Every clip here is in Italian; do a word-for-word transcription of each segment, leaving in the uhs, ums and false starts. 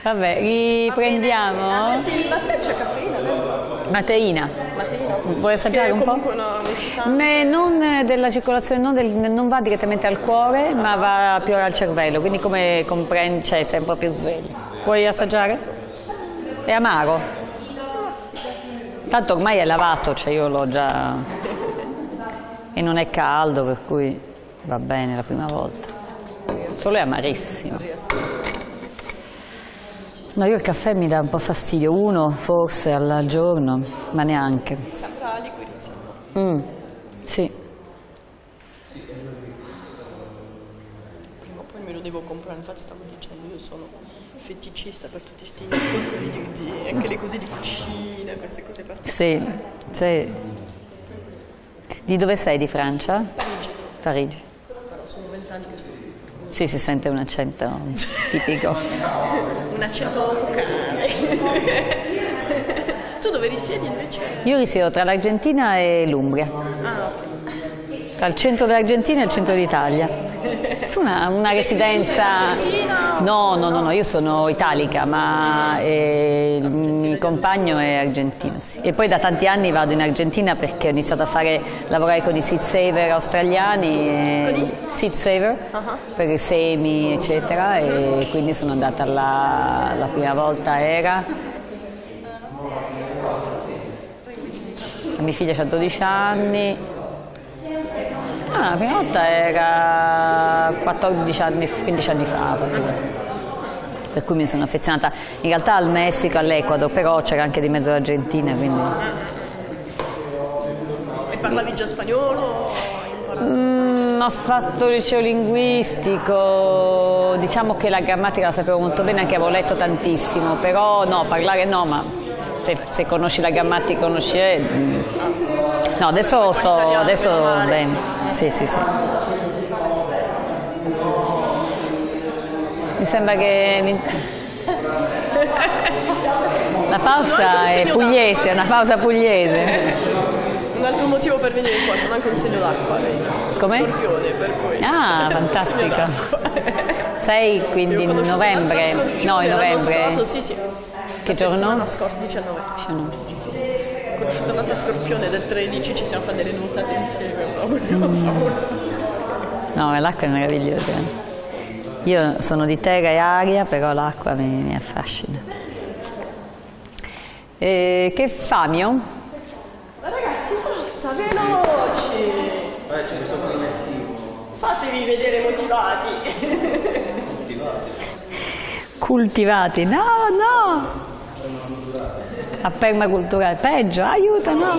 Vabbè, riprendiamo. Latte c'è caffeina dentro? Mateina. Mateina? Vuoi assaggiare un po'? Comunque una messicana. Ne- non della circolazione, non, del- non va direttamente al cuore, ma va più al cervello, quindi come comprendi, cioè sei un po' più sveglio. Vuoi assaggiare? È amaro. Tanto ormai è lavato, cioè io l'ho già... e non è caldo, per cui va bene la prima volta. Solo è amarissimo. No, io il caffè mi dà un po' fastidio, uno forse al giorno, ma neanche. Sembra liquidissimo. Mm, sì. Prima o poi me lo devo comprare, infatti stavo dicendo, io sono feticista per tutti sti video di, anche le cose di cucina, queste cose particolari. Sì, sì. Di dove sei, di Francia? Parigi. Parigi. Però sono vent'anni che sto qui. Sì, si sente un accento tipico. Un accento locale. Tu dove risiedi invece? Io risiedo tra l'Argentina e l'Umbria, Ah, ok. tra il centro dell'Argentina e il centro d'Italia. Una, una residenza... No, no, no, no, io sono italica, ma eh, il mio compagno è argentino. Sì. E poi da tanti anni vado in Argentina perché ho iniziato a fare, lavorare con i seed saver australiani, e, seed saver, Uh-huh. per i semi, eccetera, e quindi sono andata là, la prima volta era... La mia figlia ha dodici anni. Ah, la prima volta era quattordici anni, quindici anni fa, per cui mi sono affezionata in realtà al Messico, all'Ecuador, però c'era anche di mezzo l'Argentina, quindi... E parlavi già spagnolo? Mm, ho fatto liceo linguistico, diciamo che la grammatica la sapevo molto bene, anche avevo letto tantissimo, però no, parlare no, ma se, se conosci la grammatica, conosci... No, adesso so, adesso bene. Sì, sì, sì. Mi sembra che la pausa è pugliese, è una pausa pugliese. Un altro motivo per venire qua, sono anche un segno d'acqua. Come? Scorpione, per cui. Ah, fantastico. Sei quindi in novembre? No, in novembre. Scorso, sì, sì. Che giorno? L'anno scorso, diciannove. Ho conosciuto l'altro scorpione del tredici, ci siamo fatti delle nuotate insieme proprio. Mm. No, l'acqua è meravigliosa. Io sono di terra e aria, però l'acqua mi, mi affascina. E che famio? Ma ragazzi, forza, veloci! Eh, c'è questo clima estivo. Fatevi vedere motivati. Coltivati. Cultivati? No, no! A permaculturale, peggio, aiuto, no!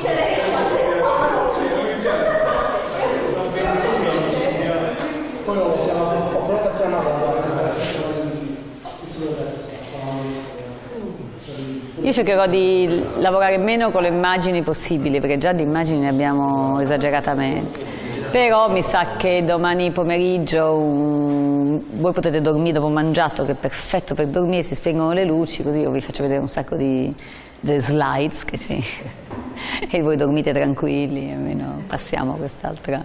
Io cercherò di lavorare meno con le immagini possibili, perché già di immagini ne abbiamo esageratamente. Però mi sa che domani pomeriggio um, voi potete dormire dopo mangiato, che è perfetto per dormire, si spengono le luci, così io vi faccio vedere un sacco di, di slides, che sì, e voi dormite tranquilli, almeno passiamo quest'altra...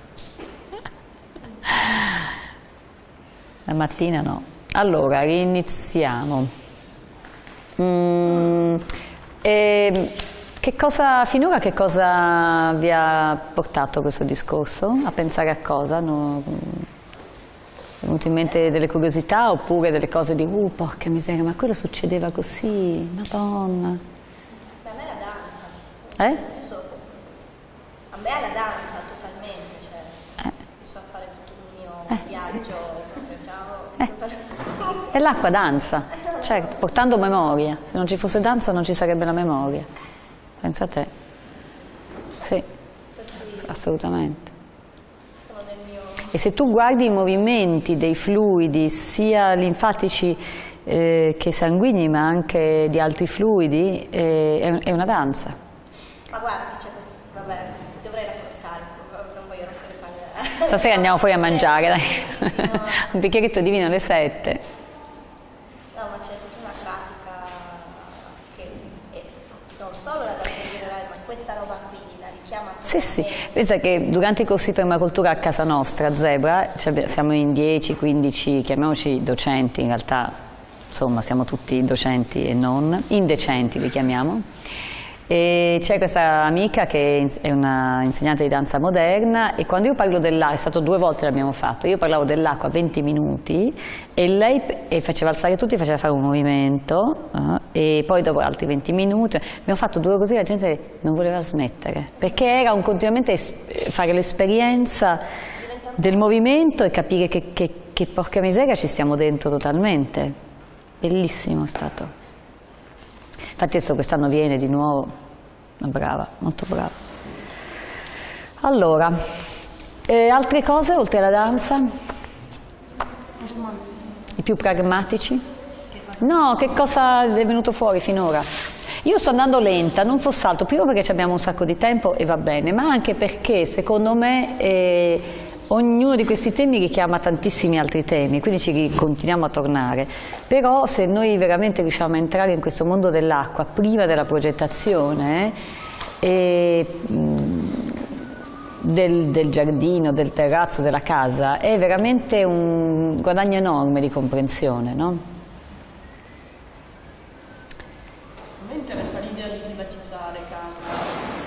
La mattina no. Allora, riniziamo. Mm, e che cosa, finora che cosa vi ha portato questo discorso? A pensare a cosa? No, è venuto in mente delle curiosità oppure delle cose di uh, porca miseria, ma quello succedeva così, madonna. A me la danza. Eh? Io so, a me la danza totalmente, cioè, Eh. mi sto a fare tutto il mio Eh. viaggio, proprio ciao. Eh. E l'acqua danza, certo, portando memoria. Se non ci fosse danza non ci sarebbe la memoria. Pensa a te. Sì, assolutamente. Sono nel mio... E se tu guardi i movimenti dei fluidi, sia linfatici eh, che sanguigni, ma anche di altri fluidi, eh, è, è una danza. Ma guarda, c'è questo, vabbè, dovrei raccontare, non voglio rompere palle. Stasera andiamo fuori a mangiare, dai. Un bicchieretto di vino alle sette. No, ma c'è tutta una pratica che è, non solo la danza in generale, ma questa roba qui la richiama Sì, sì, totalmente. pensa che durante i corsi di permacultura a casa nostra, a Zebra, cioè siamo in dieci quindici, chiamiamoci docenti, in realtà insomma siamo tutti docenti e non, indecenti li chiamiamo. E c'è questa amica che è una insegnante di danza moderna e quando io parlo dell'acqua, è stato due volte l'abbiamo fatto, io parlavo dell'acqua venti minuti e lei e faceva alzare tutti, faceva fare un movimento eh, e poi dopo altri venti minuti, abbiamo fatto due così, la gente non voleva smettere, perché era un continuamente fare l'esperienza del movimento e capire che, che, che porca miseria ci stiamo dentro totalmente, bellissimo è stato. Infatti adesso quest'anno viene di nuovo, brava, molto brava. Allora, eh, altre cose oltre alla danza? I più pragmatici? No, che cosa è venuto fuori finora? Io sto andando lenta, non fosse altro, prima perché abbiamo un sacco di tempo e va bene, ma anche perché secondo me eh, ognuno di questi temi richiama tantissimi altri temi, quindi ci continuiamo a tornare. Però se noi veramente riusciamo a entrare in questo mondo dell'acqua prima della progettazione eh, del, del giardino, del terrazzo, della casa, è veramente un guadagno enorme di comprensione, no? A me interessa l'idea di climatizzare casa.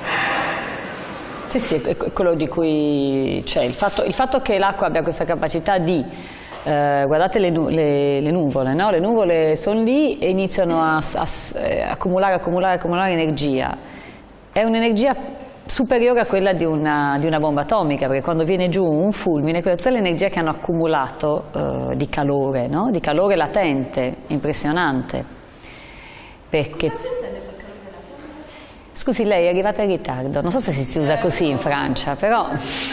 Sì, sì, è quello di cui c'è. Il fatto, il fatto che l'acqua abbia questa capacità di, eh, guardate le, nu le, le nuvole, no? Le nuvole sono lì e iniziano a, a, a accumulare, accumulare, accumulare energia. È un'energia superiore a quella di una, di una bomba atomica, perché quando viene giù un fulmine, quella è tutta l'energia che hanno accumulato eh, di calore, no? Di calore latente, impressionante. Perché... Scusi, lei è arrivata in ritardo, non so se si usa così in Francia, però...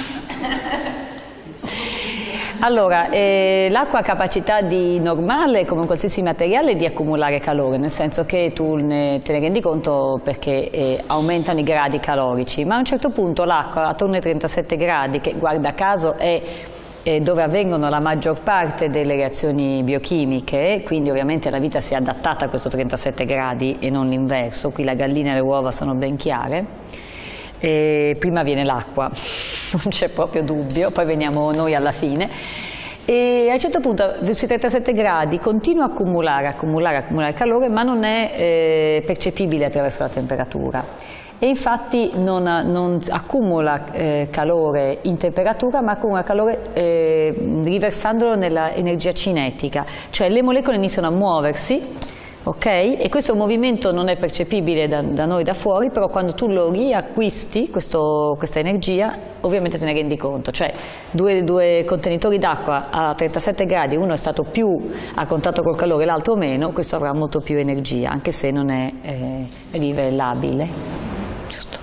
Allora, eh, l'acqua ha capacità di normale, come qualsiasi materiale, di accumulare calore, nel senso che tu ne, te ne rendi conto perché eh, aumentano i gradi calorici, ma a un certo punto l'acqua attorno ai trentasette gradi, che guarda caso è eh, dove avvengono la maggior parte delle reazioni biochimiche, quindi ovviamente la vita si è adattata a questo trentasette gradi e non l'inverso, qui la gallina e le uova sono ben chiare. E prima viene l'acqua, non c'è proprio dubbio, poi veniamo noi alla fine. E a un certo punto sui trentasette gradi continua a accumulare, accumulare, accumulare calore, ma non è eh, percepibile attraverso la temperatura. E infatti non, non accumula eh, calore in temperatura, ma accumula calore eh, riversandolo nella energia cinetica, cioè le molecole iniziano a muoversi. Ok? E questo movimento non è percepibile da, da noi da fuori, però quando tu lo riacquisti, questo, questa energia, ovviamente te ne rendi conto. Cioè due, due contenitori d'acqua a trentasette gradi, uno è stato più a contatto col calore, l'altro meno, questo avrà molto più energia, anche se non è eh, rivelabile. Giusto?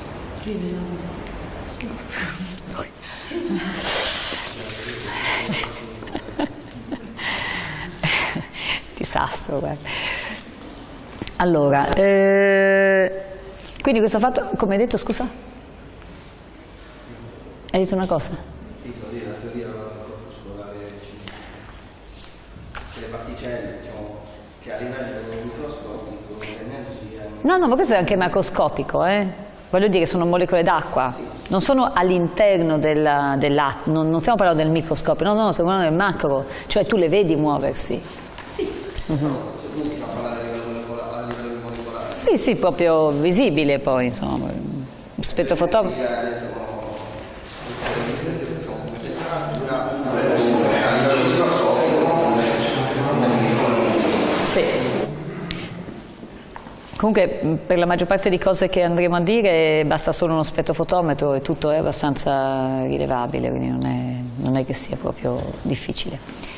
Disastro, guarda. Allora, eh, quindi questo fatto, come hai detto, scusa? Hai detto una cosa? Sì, so dire, la teoria corpuscolare, le particelle, diciamo, che a livello microscopico l'energia... No, no, ma questo è anche macroscopico, eh? Voglio dire, sono molecole d'acqua, sì. Non sono all'interno dell'atto, dell non, non stiamo parlando del microscopio, no, no, stiamo parlando del macro, cioè tu le vedi muoversi. Sì, uh-huh. No, stiamo parlando a livello molecolare. Sì, sì, proprio visibile poi, insomma, spettrofotometro. Sì. Comunque per la maggior parte di cose che andremo a dire basta solo uno spettrofotometro e tutto è abbastanza rilevabile, quindi non è, non è che sia proprio difficile.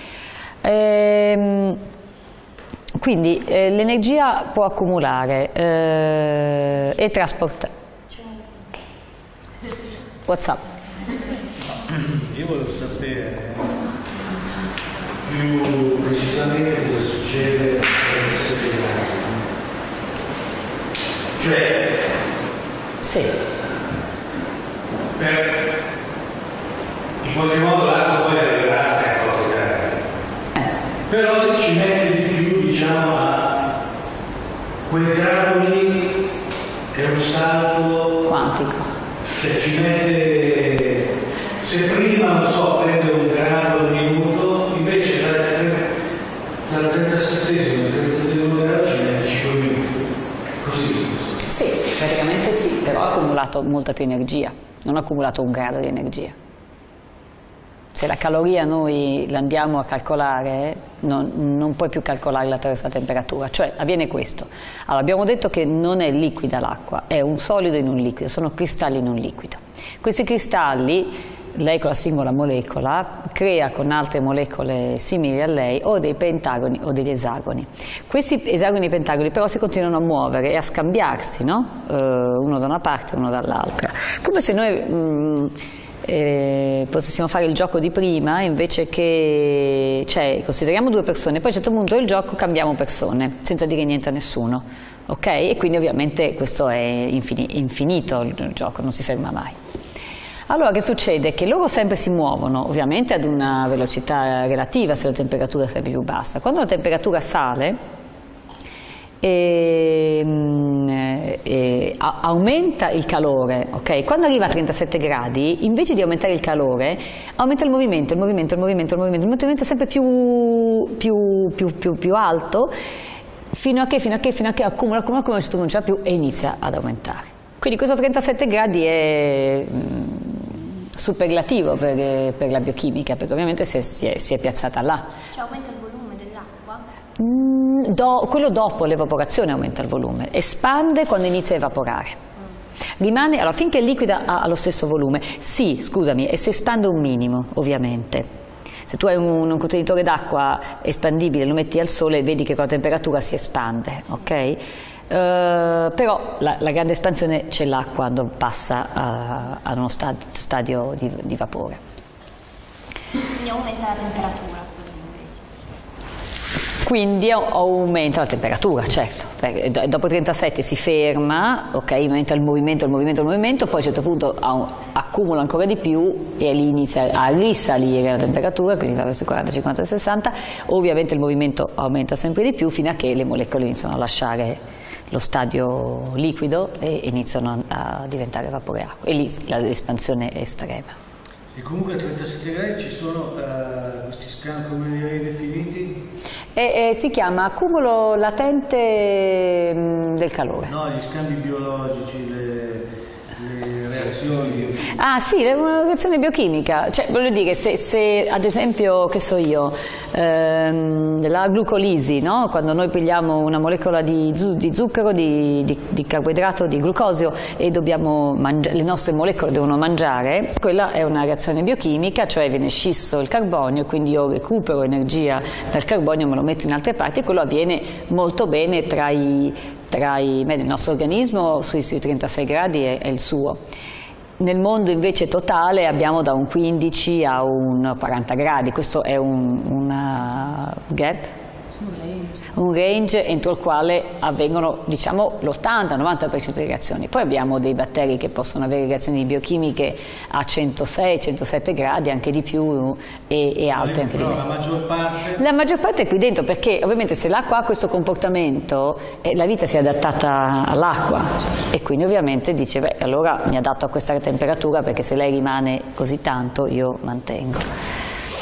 Ehm, Quindi eh, l'energia può accumulare eh, e trasportare. WhatsApp. Io volevo sapere più precisamente cosa succede per il settimana. Cioè, sì. Per, in qualche modo l'acqua poi arriverà a trentotto gradi. Eh. Però ci mette di più, diciamo, a quei grado lì è un salto quantico, cioè ci mette, se prima non so prende un grado al minuto, invece dal trentasettesimo al trentaduesimo grado ci mette cinque minuti, così. Sì, praticamente sì, però ha accumulato molta più energia, non ha accumulato un grado di energia. Se la caloria noi la andiamo a calcolare, non, non puoi più calcolarla attraverso la temperatura, cioè avviene questo. Allora, abbiamo detto che non è liquida l'acqua, è un solido in un liquido, sono cristalli in un liquido. Questi cristalli, lei con la singola molecola, crea con altre molecole simili a lei o dei pentagoni o degli esagoni. Questi esagoni e pentagoni però si continuano a muovere e a scambiarsi, no? Uh, uno da una parte e uno dall'altra. Come se noi... Mm, Eh, potessimo fare il gioco di prima invece che, cioè consideriamo due persone, poi a un certo punto del gioco cambiamo persone senza dire niente a nessuno, ok? E quindi ovviamente questo è infini, infinito il gioco, non si ferma mai. Allora che succede? Che loro sempre si muovono ovviamente ad una velocità relativa se la temperatura sarebbe più bassa. Quando la temperatura sale E, e, a, aumenta il calore, ok? Quando arriva a trentasette gradi, invece di aumentare il calore, aumenta il movimento, il movimento, il movimento, il movimento, il movimento è sempre più, più, più, più, più alto, fino a che, fino a che, fino a che accumula, accumula, accumula, non c'è più e inizia ad aumentare. Quindi questo trentasette gradi è mh, superlativo per, per la biochimica, perché ovviamente si è, si è, si è piazzata là. Cioè aumenta il volume dell'acqua? Do, quello dopo l'evaporazione aumenta il volume, espande quando inizia a evaporare. Rimane, allora finché è liquida ha, ha lo stesso volume, sì, scusami, e si espande un minimo, ovviamente. Se tu hai un, un contenitore d'acqua espandibile, lo metti al sole, vedi che con la temperatura si espande, ok? Uh, però la, la grande espansione ce l'ha quando passa uh, ad uno stadio, stadio di, di vapore. Quindi aumenta la temperatura. Quindi aumenta la temperatura, certo, perché dopo trentasette si ferma, ok, aumenta il movimento, il movimento, il movimento, poi a un certo punto accumula ancora di più e lì inizia a risalire la temperatura, quindi va verso i quaranta, cinquanta, sessanta, ovviamente il movimento aumenta sempre di più fino a che le molecole iniziano a lasciare lo stadio liquido e iniziano a diventare vapore acqua e lì l'espansione è estrema. E comunque a trentasette gradi ci sono uh, questi scambi, come li hai definiti? E, e si chiama accumulo latente mh, del calore. No, gli scambi biologici, le, le reazioni. Ah sì, una reazione biochimica, cioè voglio dire, se, se ad esempio, che so io, ehm, la glucolisi, no? Quando noi pigliamo una molecola di, zu di zucchero, di, di, di carboidrato, di glucosio e dobbiamo mangiare, le nostre molecole devono mangiare, quella è una reazione biochimica, cioè viene scisso il carbonio, quindi io recupero energia dal carbonio, me lo metto in altre parti e quello avviene molto bene tra i, tra i beh, il nostro organismo sui, sui trentasei gradi è, è il suo. Nel mondo invece totale abbiamo da un quindici a un quaranta gradi, questo è un una gap, un range entro il quale avvengono diciamo l'ottanta novanta per cento di reazioni. Poi abbiamo dei batteri che possono avere reazioni biochimiche a centosei centosette gradi, anche di più, e, e altre anche di meno. La maggior parte? La maggior parte è qui dentro, perché ovviamente se l'acqua ha questo comportamento, eh, la vita si è adattata all'acqua e quindi ovviamente dice, beh, allora mi adatto a questa temperatura perché se lei rimane così tanto io mantengo.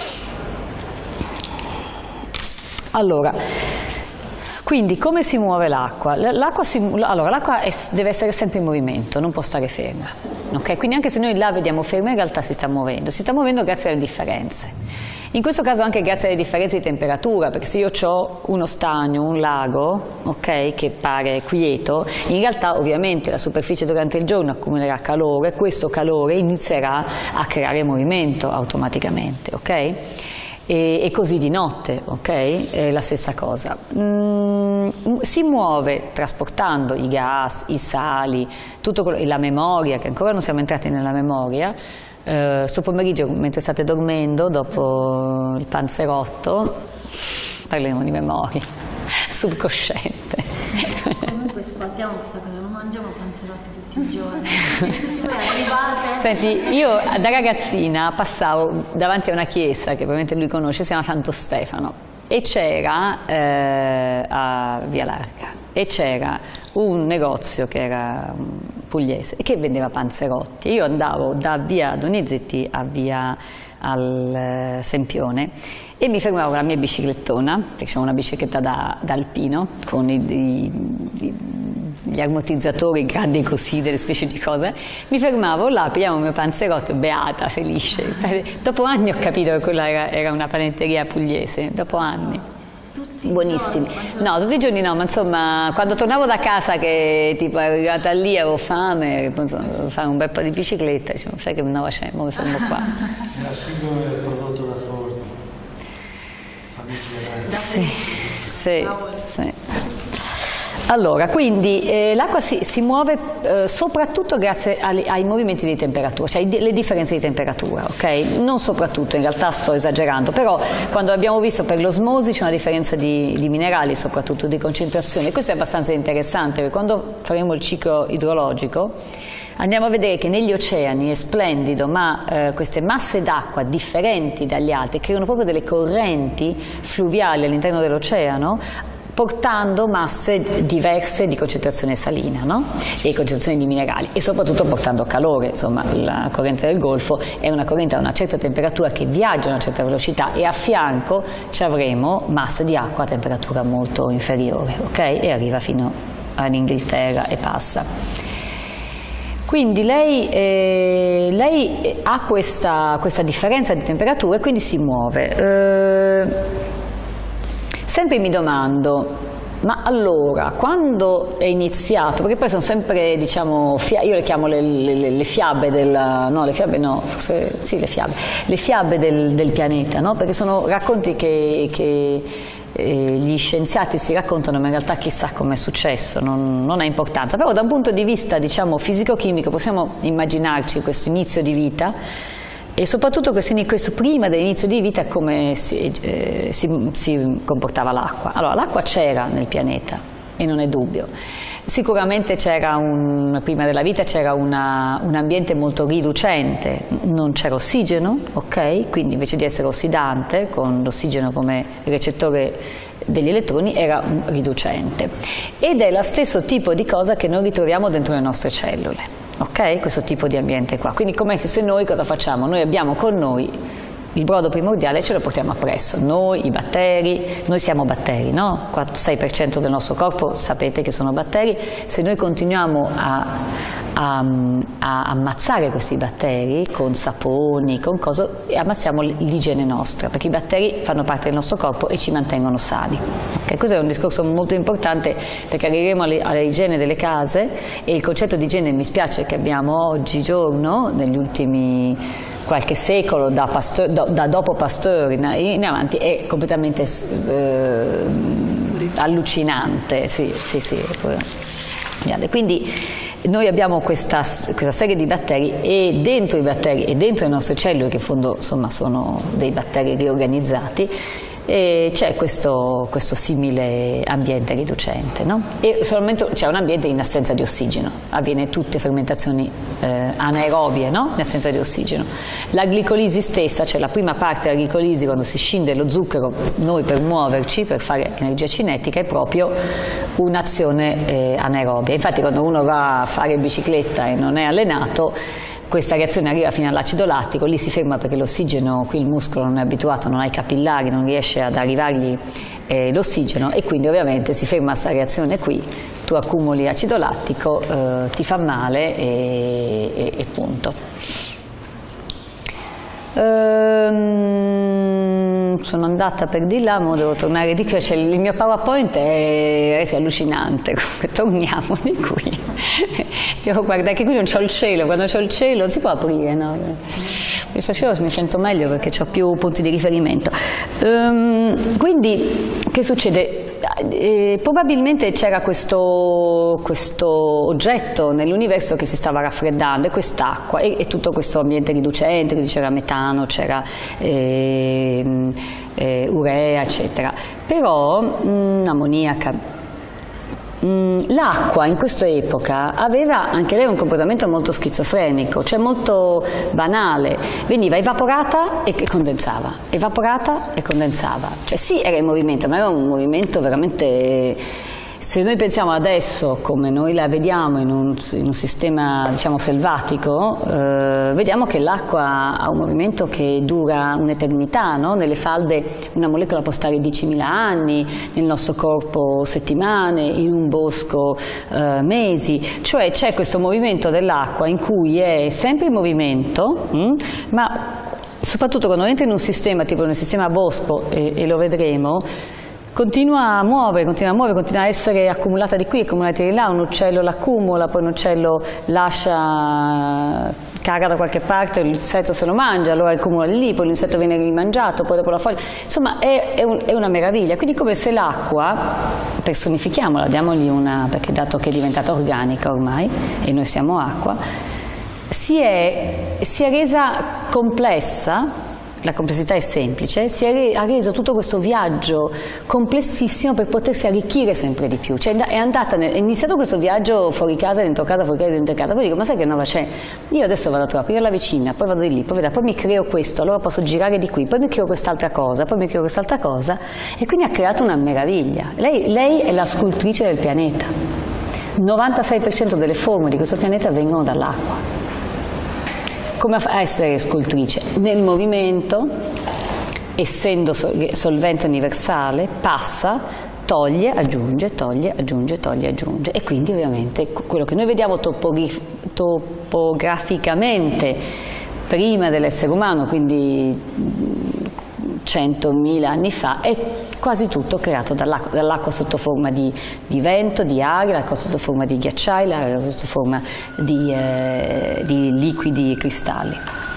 Allora, quindi come si muove l'acqua? L'acqua allora, deve essere sempre in movimento, non può stare ferma, okay? Quindi anche se noi la vediamo ferma in realtà si sta muovendo, si sta muovendo grazie alle differenze. In questo caso anche grazie alle differenze di temperatura, perché se io ho uno stagno, un lago, okay, che pare quieto, in realtà ovviamente la superficie durante il giorno accumulerà calore, questo calore inizierà a creare movimento automaticamente, ok? E, e così di notte, ok? È la stessa cosa. Mm, si muove trasportando i gas, i sali, tutto quello, e la memoria, che ancora non siamo entrati nella memoria. Eh, sto pomeriggio, mentre state dormendo, dopo il panzerotto, parleremo di memoria subcosciente. Comunque squadriamo, perché non mangiamo panzerotti tutti i giorni. Voi arrivate. Senti, io da ragazzina passavo davanti a una chiesa che probabilmente lui conosce, si chiama Santo Stefano, e c'era eh, a Via Larga, e c'era un negozio che era pugliese e che vendeva panzerotti. Io andavo da via Donizetti a via al Sempione e mi fermavo con la mia biciclettona, perché c'è una bicicletta da, da alpino, con i, i, i, gli ammortizzatori grandi così, delle specie di cose, mi fermavo là, pigliavo il mio panzerotto, beata, felice. Dopo anni ho capito che quella era, era una panetteria pugliese, dopo anni. Tutti Buonissimi. i giorni, No, tutti i giorni no, ma insomma, quando tornavo da casa che tipo ero arrivata lì, avevo fame, insomma, dovevo fare un bel po' di bicicletta, dicevo, sai che no, c'è, mo mi fermo qua. È la sindrome del prodotto da Ford. Sì, sì, sì. Allora, quindi eh, l'acqua si, si muove eh, soprattutto grazie ai, ai movimenti di temperatura, cioè le differenze di temperatura, ok? Non soprattutto, in realtà sto esagerando, però quando abbiamo visto per l'osmosi c'è una differenza di, di minerali, soprattutto di concentrazione. Questo è abbastanza interessante, perché quando faremo il ciclo idrologico andiamo a vedere che negli oceani è splendido, ma eh, queste masse d'acqua differenti dagli altri creano proprio delle correnti fluviali all'interno dell'oceano, portando masse diverse di concentrazione salina, no? E concentrazione di minerali, e soprattutto portando calore. Insomma, la corrente del Golfo è una corrente a una certa temperatura che viaggia a una certa velocità, e a fianco ci avremo masse di acqua a temperatura molto inferiore, ok? E arriva fino all'Inghilterra e passa. Quindi lei, eh, lei ha questa, questa differenza di temperatura e quindi si muove. Eh, sempre mi domando, ma allora, quando è iniziato, perché poi sono sempre, diciamo, io le chiamo le, le, le fiabe della, no, le fiabe no, forse, sì, le fiabe, le fiabe del, del pianeta, no? Perché sono racconti che, che eh, gli scienziati si raccontano, ma in realtà chissà come è successo, non, non ha importanza. Però da un punto di vista, diciamo, fisico-chimico possiamo immaginarci questo inizio di vita, e soprattutto questo, questo prima dell'inizio di vita come si, eh, si, si comportava l'acqua. Allora, l'acqua c'era nel pianeta, e non è dubbio. Sicuramente c'era un, prima della vita c'era un ambiente molto riducente, non c'era ossigeno, ok? Quindi invece di essere ossidante, con l'ossigeno come recettore degli elettroni, era riducente. Ed è lo stesso tipo di cosa che noi ritroviamo dentro le nostre cellule. Ok? Questo tipo di ambiente qua. Quindi come se noi cosa facciamo? Noi abbiamo con noi il brodo primordiale e ce lo portiamo appresso. Noi, i batteri, noi siamo batteri, no? sei per cento del nostro corpo sapete che sono batteri. Se noi continuiamo a, a, a ammazzare questi batteri con saponi, con cose, ammazziamo l'igiene nostra, perché i batteri fanno parte del nostro corpo e ci mantengono sani. Okay? Questo è un discorso molto importante, perché arriveremo all'igiene delle case, e il concetto di igiene mi spiace che abbiamo oggigiorno, negli ultimi qualche secolo, da, Pasteur, da, da dopo Pasteur in, in avanti, è completamente eh, allucinante. Sì, sì, sì. Quindi noi abbiamo questa, questa serie di batteri, e dentro i batteri e dentro le nostre cellule, che in fondo insomma sono dei batteri riorganizzati, e c'è questo, questo simile ambiente riducente, no? E solamente c'è un ambiente in assenza di ossigeno, avviene tutte fermentazioni eh, anaerobie, no? In assenza di ossigeno. La glicolisi stessa, cioè la prima parte della glicolisi, quando si scinde lo zucchero, noi per muoverci, per fare energia cinetica, è proprio un'azione eh, anaerobia. Infatti quando uno va a fare bicicletta e non è allenato, questa reazione arriva fino all'acido lattico, lì si ferma perché l'ossigeno, qui il muscolo non è abituato, non ha i capillari, non riesce ad arrivargli eh, l'ossigeno, e quindi ovviamente si ferma questa reazione qui, tu accumuli acido lattico, eh, ti fa male e, e, e punto. Ehm, sono andata per di là, ma devo tornare di qui, cioè, il mio PowerPoint è, è allucinante, torniamo di qui. Io guarda che qui non c'ho il cielo, quando c'ho il cielo non si può aprire, no? Questo cielo mi sento meglio perché ho più punti di riferimento. Ehm, quindi che succede? Eh, probabilmente c'era questo, questo oggetto nell'universo che si stava raffreddando, e quest'acqua e, e tutto questo ambiente riducente, quindi c'era metano, c'era eh, eh, urea, eccetera. Però mh, ammoniaca. L'acqua in questa epoca aveva anche lei un comportamento molto schizofrenico, cioè molto banale, veniva evaporata e condensava, evaporata e condensava, cioè sì era in movimento, ma era un movimento veramente Se noi pensiamo adesso, come noi la vediamo in un, in un sistema, diciamo, selvatico, eh, vediamo che l'acqua ha un movimento che dura un'eternità, no? Nelle falde una molecola può stare diecimila anni, nel nostro corpo settimane, in un bosco eh, mesi, cioè c'è questo movimento dell'acqua in cui è sempre in movimento, hm? ma soprattutto quando entra in un sistema tipo nel sistema bosco, e, e lo vedremo, continua a muovere, continua a muovere, continua a essere accumulata di qui, accumulata di là, un uccello l'accumula, poi un uccello lascia, caga da qualche parte, l'insetto se lo mangia, allora accumula lì, poi l'insetto viene rimangiato, poi dopo la foglia, insomma è, è, un, è una meraviglia, quindi come se l'acqua, personifichiamola, diamogli una, perché dato che è diventata organica ormai, e noi siamo acqua, si è, si è resa complessa. La complessità è semplice, si è, ha reso tutto questo viaggio complessissimo per potersi arricchire sempre di più, cioè è, andata nel, è iniziato questo viaggio fuori casa, dentro casa, fuori casa, dentro casa, poi dico ma sai che nuova c'è? Io adesso vado a trovare la vicina, poi vado di lì, poi, vedo, poi mi creo questo, allora posso girare di qui, poi mi creo quest'altra cosa, poi mi creo quest'altra cosa, e quindi ha creato una meraviglia. Lei, lei è la scultrice del pianeta, il novantasei per cento delle forme di questo pianeta vengono dall'acqua. Come a essere scultrice? Nel movimento, essendo solvente universale, passa, toglie, aggiunge, toglie, aggiunge, toglie, aggiunge. E quindi ovviamente quello che noi vediamo topograficamente prima dell'essere umano, quindi centomila anni fa, è quasi tutto creato dall'acqua, dall'acqua sotto forma di, di vento, di aria, l'acqua sotto forma di ghiacciai, l'acqua sotto forma di, eh, di liquidi e cristalli.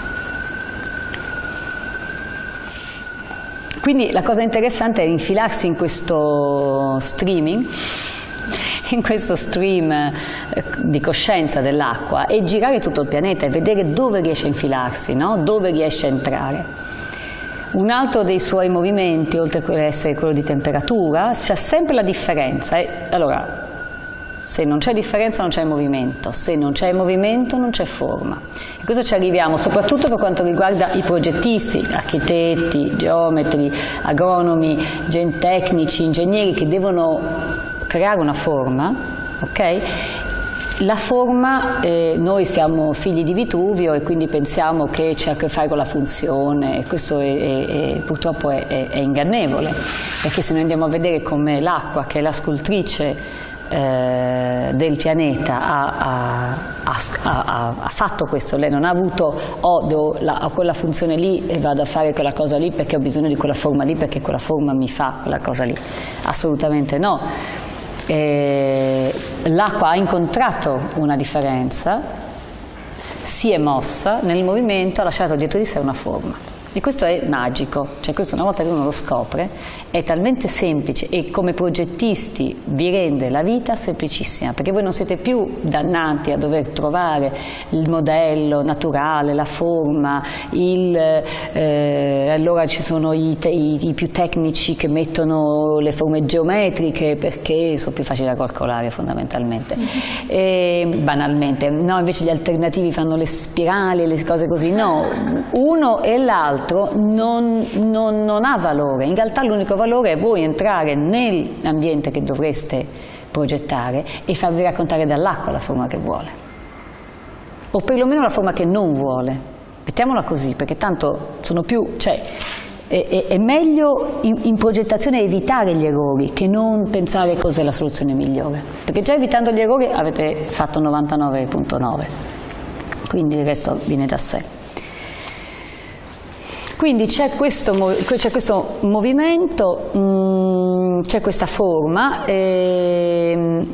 Quindi la cosa interessante è infilarsi in questo streaming, in questo stream di coscienza dell'acqua, e girare tutto il pianeta e vedere dove riesce a infilarsi, no? Dove riesce a entrare. Un altro dei suoi movimenti, oltre a essere quello di temperatura, c'è sempre la differenza. Allora, se non c'è differenza non c'è movimento, se non c'è movimento non c'è forma. E questo ci arriviamo soprattutto per quanto riguarda i progettisti, architetti, geometri, agronomi, tecnici, ingegneri che devono creare una forma, ok? La forma, eh, noi siamo figli di Vitruvio e quindi pensiamo che c'è a che fare con la funzione, e questo è, è, è, purtroppo è, è, è ingannevole, perché se noi andiamo a vedere come l'acqua, che è la scultrice eh, del pianeta, ha, ha, ha, ha fatto questo, lei non ha avuto oh, devo, la, ho quella funzione lì e vado a fare quella cosa lì perché ho bisogno di quella forma lì, perché quella forma mi fa quella cosa lì, assolutamente no. L'acqua ha incontrato una differenza, si è mossa nel movimento, ha lasciato dietro di sé una forma, e questo è magico, cioè questo una volta che uno lo scopre è talmente semplice e come progettisti vi rende la vita semplicissima, perché voi non siete più dannati a dover trovare il modello naturale, la forma, il, eh, allora ci sono i, i, i più tecnici che mettono le forme geometriche perché sono più facili da calcolare fondamentalmente, e, banalmente, no, invece gli alternativi fanno le spirali, le cose così, no, uno e l'altro Non, non, non ha valore, in realtà l'unico valore è voi entrare nell'ambiente che dovreste progettare e farvi raccontare dall'acqua la forma che vuole, o perlomeno la forma che non vuole, mettiamola così, perché tanto sono più, cioè, è, è, è meglio in, in progettazione evitare gli errori che non pensare cos'è la soluzione migliore, perché già evitando gli errori avete fatto novantanove virgola nove, quindi il resto viene da sé. Quindi c'è questo, c'è questo movimento, c'è questa forma, e...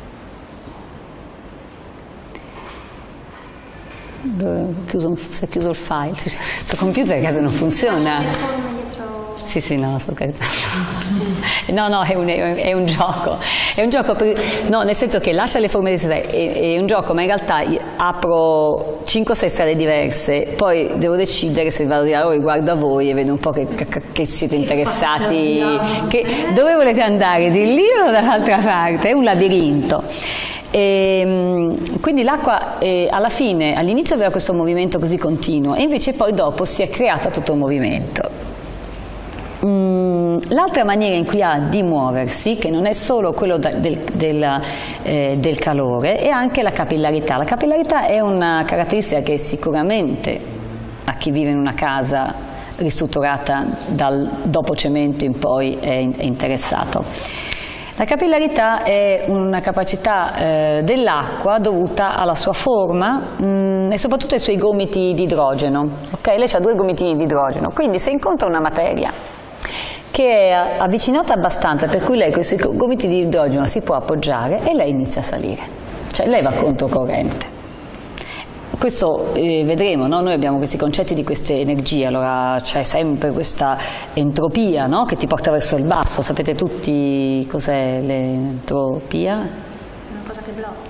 chiuso, si è chiuso il file, questo computer a casa non funziona. Sì, sì, no, sto scherzando. No, no, è un, è un gioco, è un gioco, per, no, nel senso che lascia le forme di sé, è, è un gioco, ma in realtà apro cinque o sei strade diverse, poi devo decidere se vado di là o guardo a voi e vedo un po' che, che, che siete interessati, che, dove volete andare, di lì o dall'altra parte, è un labirinto. E, quindi l'acqua eh, alla fine, all'inizio aveva questo movimento così continuo e invece poi dopo si è creato tutto un movimento. Mm, l'altra maniera in cui ha di muoversi, che non è solo quello da, del, del, eh, del calore, è anche la capillarità. La capillarità è una caratteristica che sicuramente a chi vive in una casa ristrutturata dal dopo cemento in poi è, è interessato. La capillarità è una capacità eh, dell'acqua dovuta alla sua forma mh, e soprattutto ai suoi gomiti di idrogeno. Okay? Lei ha due gomitini di idrogeno, quindi se incontra una materia che è avvicinata abbastanza per cui lei con i suoi gomiti di idrogeno si può appoggiare e lei inizia a salire, cioè lei va controcorrente. Questo eh, vedremo, no? Noi abbiamo questi concetti di queste energie, allora c'è sempre questa entropia, no? Che ti porta verso il basso, sapete tutti cos'è l'entropia? Una cosa che blocca.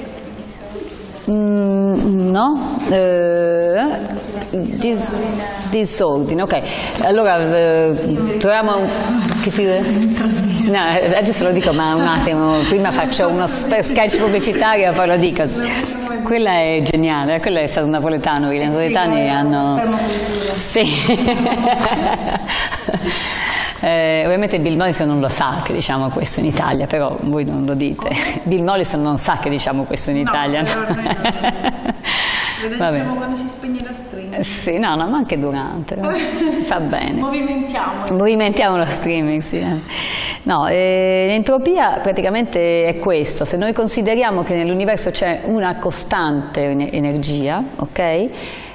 Mm, no? Eh, dis, disordine, ok. Allora eh, troviamo un... Che ti... No, adesso lo dico, ma un attimo, prima faccio uno sketch pubblicitario e poi lo dico. Quella è geniale, quella è stato napoletano, i napoletani hanno... Sì. Eh, ovviamente Bill Mollison non lo sa che diciamo questo in Italia, però voi non lo dite. Bill Mollison non sa che diciamo questo in Italia. No, lo diciamo quando si spegne lo streaming. Sì, no, no, ma anche durante, no? Fa bene. Movimentiamo. Movimentiamo lo streaming, sì. No, eh, l'entropia praticamente è questo, se noi consideriamo che nell'universo c'è una costante energia, ok?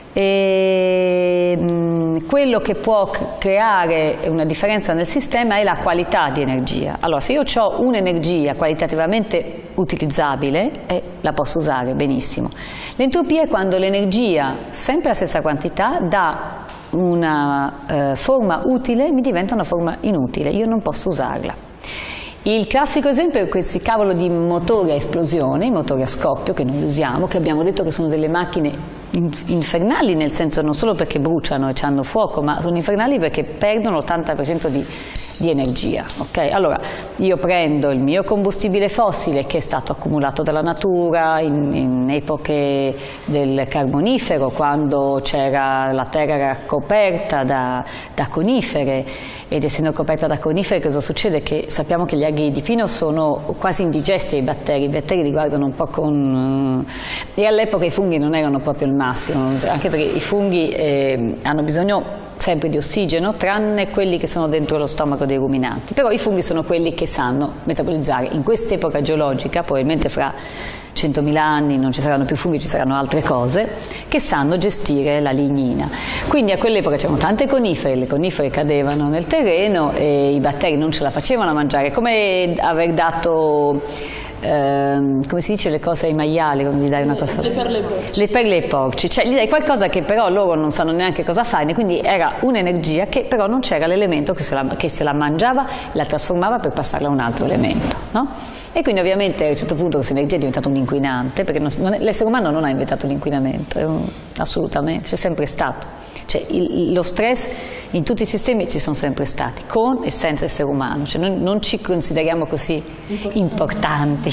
E mh, quello che può creare una differenza nel sistema è la qualità di energia. Allora, se io ho un'energia qualitativamente utilizzabile, eh, la posso usare benissimo. L'entropia è quando l'energia, sempre la stessa quantità, dà una eh, forma utile, mi diventa una forma inutile, io non posso usarla. Il classico esempio è questi cavolo di motori a esplosione, i motori a scoppio che noi usiamo, che abbiamo detto che sono delle macchine infernali, nel senso non solo perché bruciano e hanno fuoco, ma sono infernali perché perdono l'ottanta per cento di, di energia. Okay? Allora, io prendo il mio combustibile fossile che è stato accumulato dalla natura in, in epoche del Carbonifero, quando c'era la terra era coperta da, da conifere, ed essendo coperta da conifere cosa succede? Che sappiamo che gli aghi di pino sono quasi indigesti ai batteri, i batteri li guardano un po' con... e all'epoca i funghi non erano proprio il massimo, anche perché i funghi eh, hanno bisogno sempre di ossigeno, tranne quelli che sono dentro lo stomaco dei ruminanti, però i funghi sono quelli che sanno metabolizzare. In quest'epoca geologica, probabilmente fra centomila anni non ci saranno più funghi, ci saranno altre cose che sanno gestire la lignina. Quindi a quell'epoca c'erano tante conifere, le conifere cadevano nel terreno e i batteri non ce la facevano a mangiare, come aver dato eh, come si dice le cose ai maiali, quando gli dai una cosa, le perle ai porci, le perle ai porci, cioè gli dai qualcosa che però loro non sanno neanche cosa fare, quindi era un'energia che però non c'era l'elemento che se la, che se la mangiava, la trasformava per passarla a un altro elemento, no? E quindi ovviamente a un certo punto questa energia è diventata un inquinante, perché l'essere umano non ha inventato l'inquinamento, assolutamente, c'è sempre stato. Cioè il, lo stress in tutti i sistemi ci sono sempre stati, con e senza essere umano, cioè noi non ci consideriamo così importanti.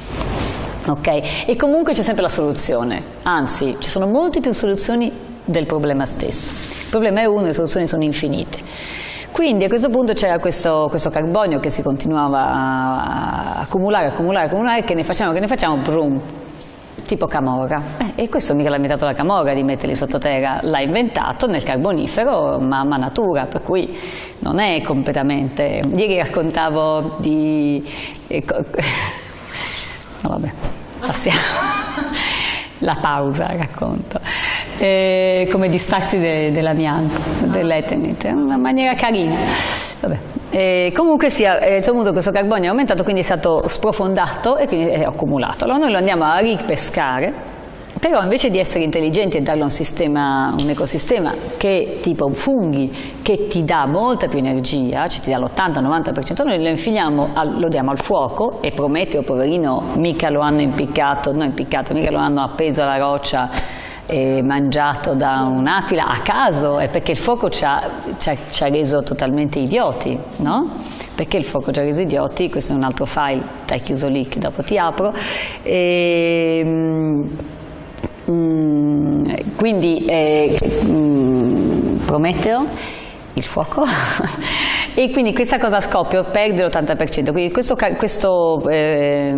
Ok? E comunque c'è sempre la soluzione, anzi ci sono molte più soluzioni del problema stesso. Il problema è uno, le soluzioni sono infinite. Quindi a questo punto c'era questo, questo carbonio che si continuava a accumulare, accumulare, accumulare, che ne facciamo, che ne facciamo, brum, tipo Camorra. Eh, e questo mica l'ha inventato la Camorra di metterli sottoterra, l'ha inventato nel Carbonifero mamma natura, per cui non è completamente... Ieri raccontavo di... No, vabbè, passiamo. La pausa racconto. Eh, come disfarsi de, dell'amianto, dell'Eternit, è una maniera carina. Vabbè. Eh, comunque sia, eh, insomma, questo carbonio è aumentato, quindi è stato sprofondato e quindi è accumulato. Allora noi lo andiamo a ripescare, però invece di essere intelligenti e darle un sistema, un ecosistema che tipo funghi, che ti dà molta più energia, cioè ti dà l'ottanta novanta per cento, noi lo infiliamo, al, lo diamo al fuoco, e Prometeo, poverino, mica lo hanno impiccato, no impiccato, mica lo hanno appeso alla roccia e mangiato da un'aquila a caso, è perché il fuoco ci ha, ci ha, ci ha reso totalmente idioti, no? Perché il fuoco ci ha reso idioti, questo è un altro file, hai chiuso lì che dopo ti apro, e, mm, quindi eh, mm, Prometeo, il fuoco, E quindi questa cosa a scoppio perde l'ottanta per cento, quindi questo, questo eh,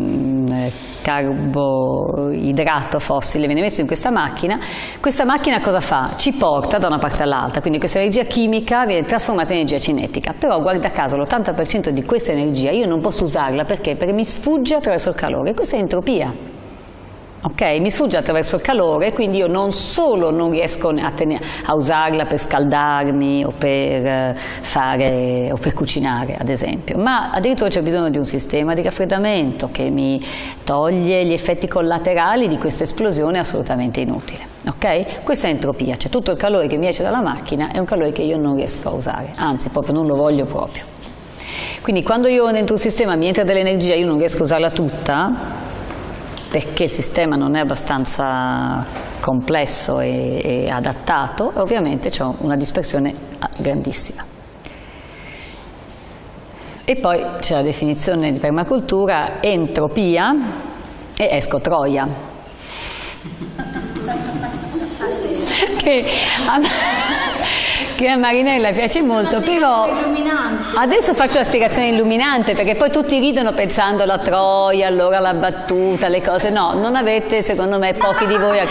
carboidrato fossile viene messo in questa macchina, questa macchina cosa fa? Ci porta da una parte all'altra, quindi questa energia chimica viene trasformata in energia cinetica, però guarda caso l'ottanta per cento di questa energia io non posso usarla perché? Perché mi sfugge attraverso il calore, questa è entropia. Ok, mi sfugge attraverso il calore, quindi io non solo non riesco a, a usarla per scaldarmi o per fare o per cucinare, ad esempio, ma addirittura c'è bisogno di un sistema di raffreddamento che mi toglie gli effetti collaterali di questa esplosione assolutamente inutile. Ok? Questa è entropia, cioè tutto il calore che mi esce dalla macchina è un calore che io non riesco a usare, anzi proprio non lo voglio proprio. Quindi quando io dentro un sistema mi entra dell'energia io non riesco a usarla tutta, perché il sistema non è abbastanza complesso e, e adattato, ovviamente c'è una dispersione grandissima. E poi c'è la definizione di permacultura: entropia e esco troia. che, a, che a Marinella piace molto, però adesso faccio la spiegazione illuminante, perché poi tutti ridono pensando alla Troia, allora la battuta, le cose. No, non avete, secondo me, pochi di voi.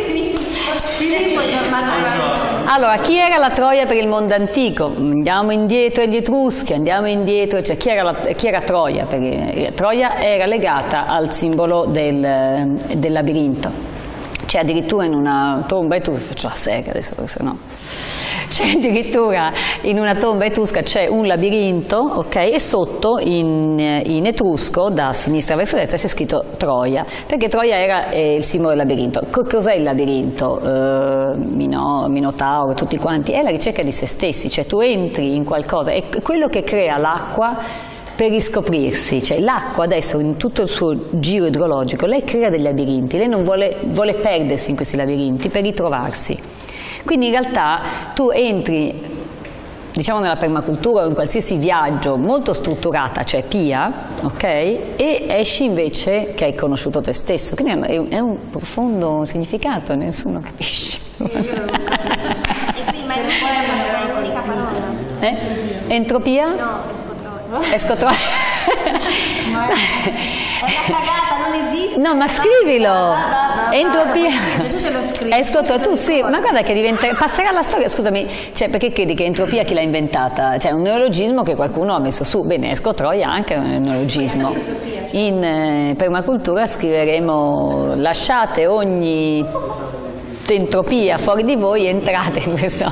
Allora, chi era la Troia per il mondo antico? Andiamo indietro agli Etruschi, andiamo indietro, cioè chi era, la, chi era Troia? Perché Troia era legata al simbolo del, del labirinto. C'è addirittura in una tomba etrusca, faccio la sega adesso perché no. C'è addirittura in una tomba etrusca c'è un labirinto, ok, e sotto in, in etrusco da sinistra verso destra c'è scritto Troia, perché Troia era eh, il simbolo del labirinto. Cos'è il labirinto? Eh, Mino, Minotauro, tutti quanti, è la ricerca di se stessi, cioè tu entri in qualcosa, è quello che crea l'acqua per riscoprirsi, cioè l'acqua adesso in tutto il suo giro idrologico, lei crea dei labirinti, lei non vuole, vuole perdersi in questi labirinti per ritrovarsi. Quindi in realtà tu entri, diciamo nella permacultura o in qualsiasi viaggio molto strutturata, cioè pia, ok? E esci invece che hai conosciuto te stesso, quindi è un, è un profondo significato, nessuno capisce. E qui ma è l'unica parola. Eh? Entropia? No, esco troia. è una cagata, non esiste. No, ma scrivilo. Entropia. Esco troia, tu sì, ma guarda che diventa, passerà la storia, scusami, cioè perché credi che entropia chi l'ha inventata? Cioè un neologismo che qualcuno ha messo su, bene, esco troia anche è un neologismo. In eh, permacultura scriveremo: lasciate ogni entropia fuori di voi e entrate in questo.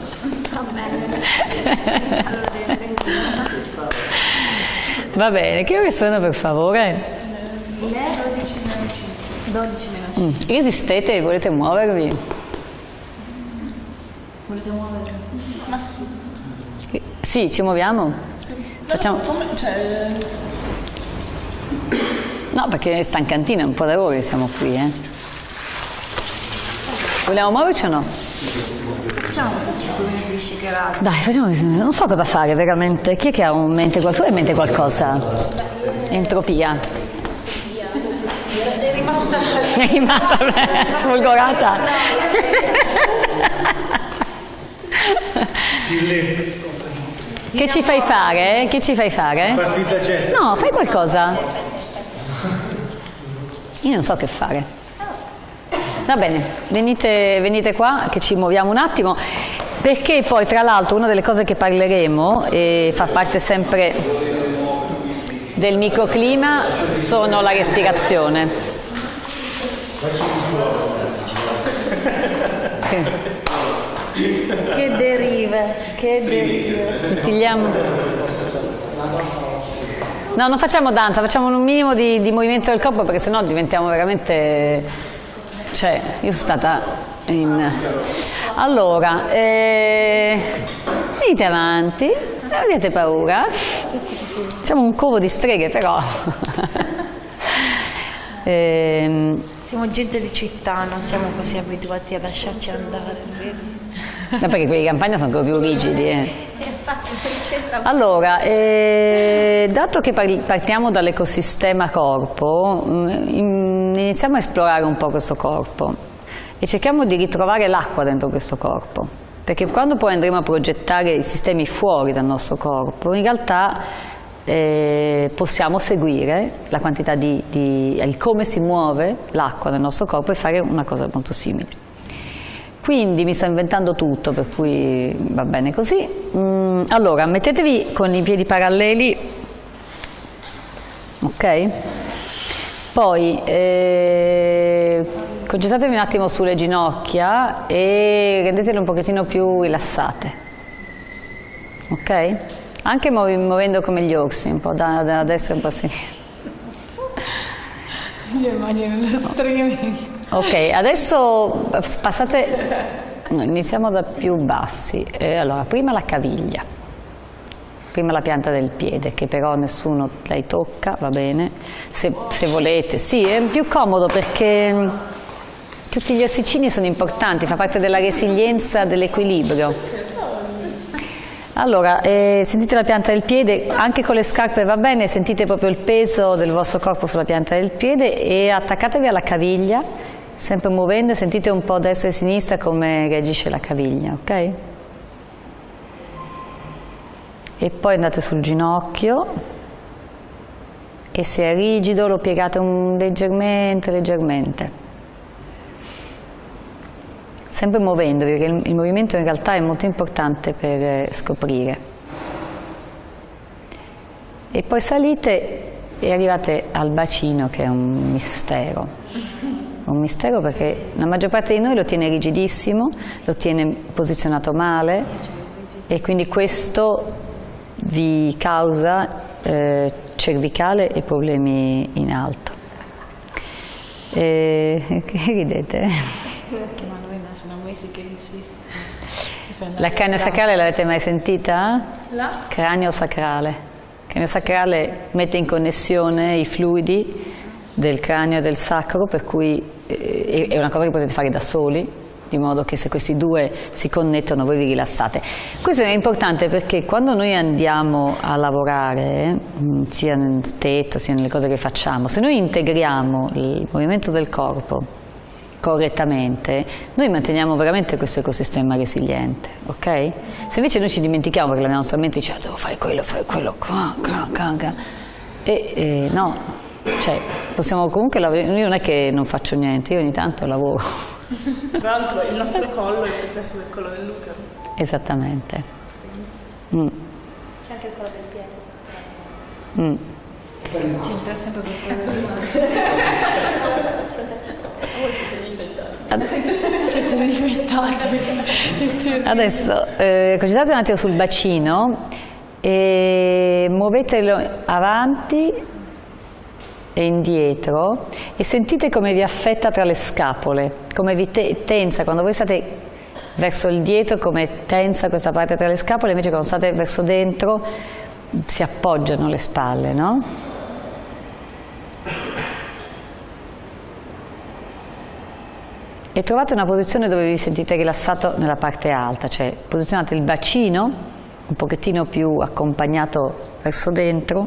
Va bene, che ore sono per favore? dodici meno cinque. Mm. Resistete, volete muovervi? Volete muovervi? Ma sì. Sì, ci muoviamo? Sì. Facciamo... Come, cioè... No, perché è stancantina, un po' da ore siamo qui, eh. Vogliamo muoverci o no? Facciamo questa cinque di shakerata. Dai, facciamo, non so cosa fare veramente. Chi è che ha in mente qualcosa? Tu hai in mente qualcosa? Entropia. È rimasta... È rimasta sfolgorata. Che ci fai fare? Che ci fai fare? Partita cesta. No, fai qualcosa. Io non so che fare. Va bene, venite, venite qua che ci muoviamo un attimo, perché poi tra l'altro una delle cose che parleremo e fa parte sempre del microclima sono la respirazione. Che deriva, che deriva. Mettigliamo. No, non facciamo danza, facciamo un minimo di, di movimento del corpo, perché sennò diventiamo veramente... Cioè, io sono stata in... Allora, eh... venite avanti, non avete paura. Siamo un covo di streghe, però. eh... Siamo gente di città, non siamo così abituati a lasciarci andare, vedi? No, perché quelli di campagna sono proprio più rigidi. Eh. Allora, eh, dato che partiamo dall'ecosistema corpo, iniziamo a esplorare un po' questo corpo e cerchiamo di ritrovare l'acqua dentro questo corpo. perché quando poi andremo a progettare i sistemi fuori dal nostro corpo, in realtà eh, possiamo seguire la quantità di, di il come si muove l'acqua nel nostro corpo e fare una cosa molto simile. Quindi mi sto inventando tutto, per cui va bene così. Mm, allora, mettetevi con i piedi paralleli, ok? Poi eh, concentratevi un attimo sulle ginocchia e rendetele un pochettino più rilassate, ok? Anche muovendo come gli orsi, un po' da, da destra e un po' a sinistra. Io immagino lo streaming. Ok, adesso passate, no, iniziamo da più bassi. Eh, allora, prima la caviglia, prima la pianta del piede, che però nessuno lei tocca, va bene, se, se volete. Sì, è più comodo perché tutti gli ossicini sono importanti, fa parte della resilienza, dell'equilibrio. Allora, eh, sentite la pianta del piede, anche con le scarpe va bene, sentite proprio il peso del vostro corpo sulla pianta del piede e attaccatevi alla caviglia, sempre muovendo, sentite un po' destra e sinistra come reagisce la caviglia, ok? E poi andate sul ginocchio e se è rigido lo piegate un, leggermente, leggermente. Sempre muovendovi, perché il, il movimento in realtà è molto importante per eh, scoprire. E poi salite e arrivate al bacino, che è un mistero. Un mistero perché la maggior parte di noi lo tiene rigidissimo, lo tiene posizionato male e quindi questo vi causa eh, cervicale e problemi in alto. E, che ridete? La cranio sacrale l'avete mai sentita? La? Cranio sacrale. Il cranio sacrale mette in connessione i fluidi del cranio e del sacro, per cui è una cosa che potete fare da soli, di modo che se questi due si connettono voi vi rilassate. Questo è importante perché quando noi andiamo a lavorare, sia nel tetto sia nelle cose che facciamo, se noi integriamo il movimento del corpo correttamente, noi manteniamo veramente questo ecosistema resiliente, ok? Se invece noi ci dimentichiamo perché la nostra mente dice devo fare quello, fare quello, qua, qua, qua, qua. E, e no, cioè possiamo comunque lavorare, io non è che non faccio niente, io ogni tanto lavoro. Tra l'altro il nostro collo è il riflesso del collo dell'utero. Esattamente. Mm. C'è anche il collo del piede. Mm. C'entra sempre con il collo dell'utero. Siete riflettati. Adesso eh, concentrate un attimo sul bacino e muovetelo avanti e indietro e sentite come vi affetta tra le scapole, come vi te tensa quando voi state verso il dietro, come tensa questa parte tra le scapole, invece quando state verso dentro si appoggiano le spalle, no? E trovate una posizione dove vi sentite rilassato nella parte alta, cioè posizionate il bacino un pochettino più accompagnato verso dentro.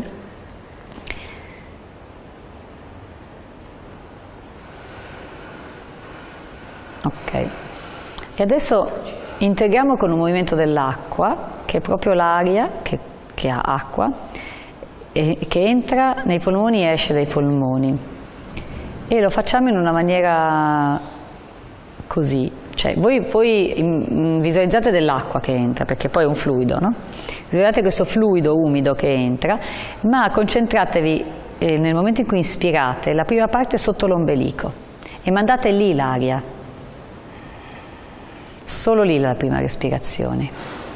Ok. E adesso integriamo con un movimento dell'acqua, che è proprio l'aria che, che ha acqua, e che entra nei polmoni e esce dai polmoni. E lo facciamo in una maniera così, cioè voi poi visualizzate dell'acqua che entra, perché poi è un fluido, no? Visualizzate questo fluido umido che entra, ma concentratevi eh, nel momento in cui inspirate, la prima parte sotto l'ombelico e mandate lì l'aria, solo lì la prima respirazione.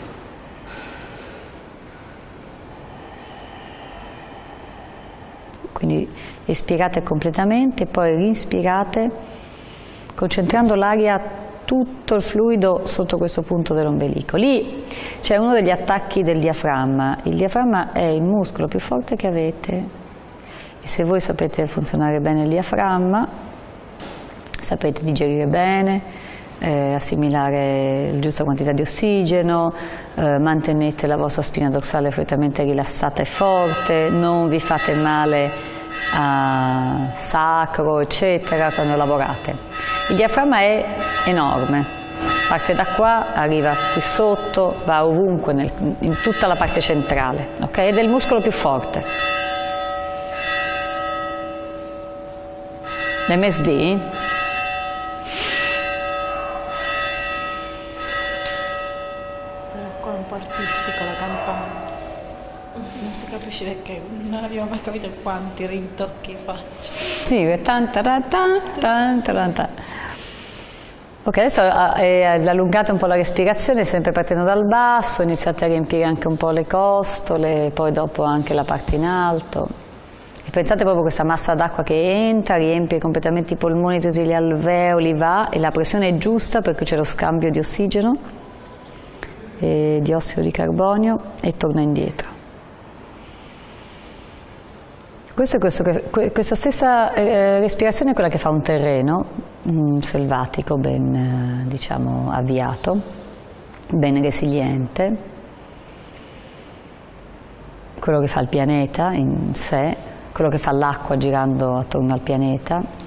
Quindi espirate completamente, poi rinspirate, concentrando l'aria, tutto il fluido sotto questo punto dell'ombelico. Lì c'è uno degli attacchi del diaframma. Il diaframma è il muscolo più forte che avete e se voi sapete funzionare bene il diaframma, sapete digerire bene, eh, assimilare la giusta quantità di ossigeno, eh, mantenete la vostra spina dorsale frettamente rilassata e forte, non vi fate male a sacro eccetera quando lavorate. Il diaframma è enorme, parte da qua, arriva qui sotto, va ovunque, nel, in tutta la parte centrale, ok? Ed è il muscolo più forte. L'M S D qua è un po' artistica la campana, non si capisce perché non abbiamo mai capito quanti ritocchi faccio. Sì, tan, tan, tan, tan, tan, tan. Ok, adesso è allungate un po' la respirazione, sempre partendo dal basso, iniziate a riempire anche un po' le costole, poi dopo anche la parte in alto. E pensate proprio a questa massa d'acqua che entra, riempie completamente i polmoni, tutti gli alveoli, va, e la pressione è giusta perché c'è lo scambio di ossigeno, e di ossido di carbonio, e torna indietro. Questo è questo, questa stessa eh, respirazione è quella che fa un terreno mm, selvatico, ben eh, diciamo avviato, ben resiliente, quello che fa il pianeta in sé, quello che fa l'acqua girando attorno al pianeta.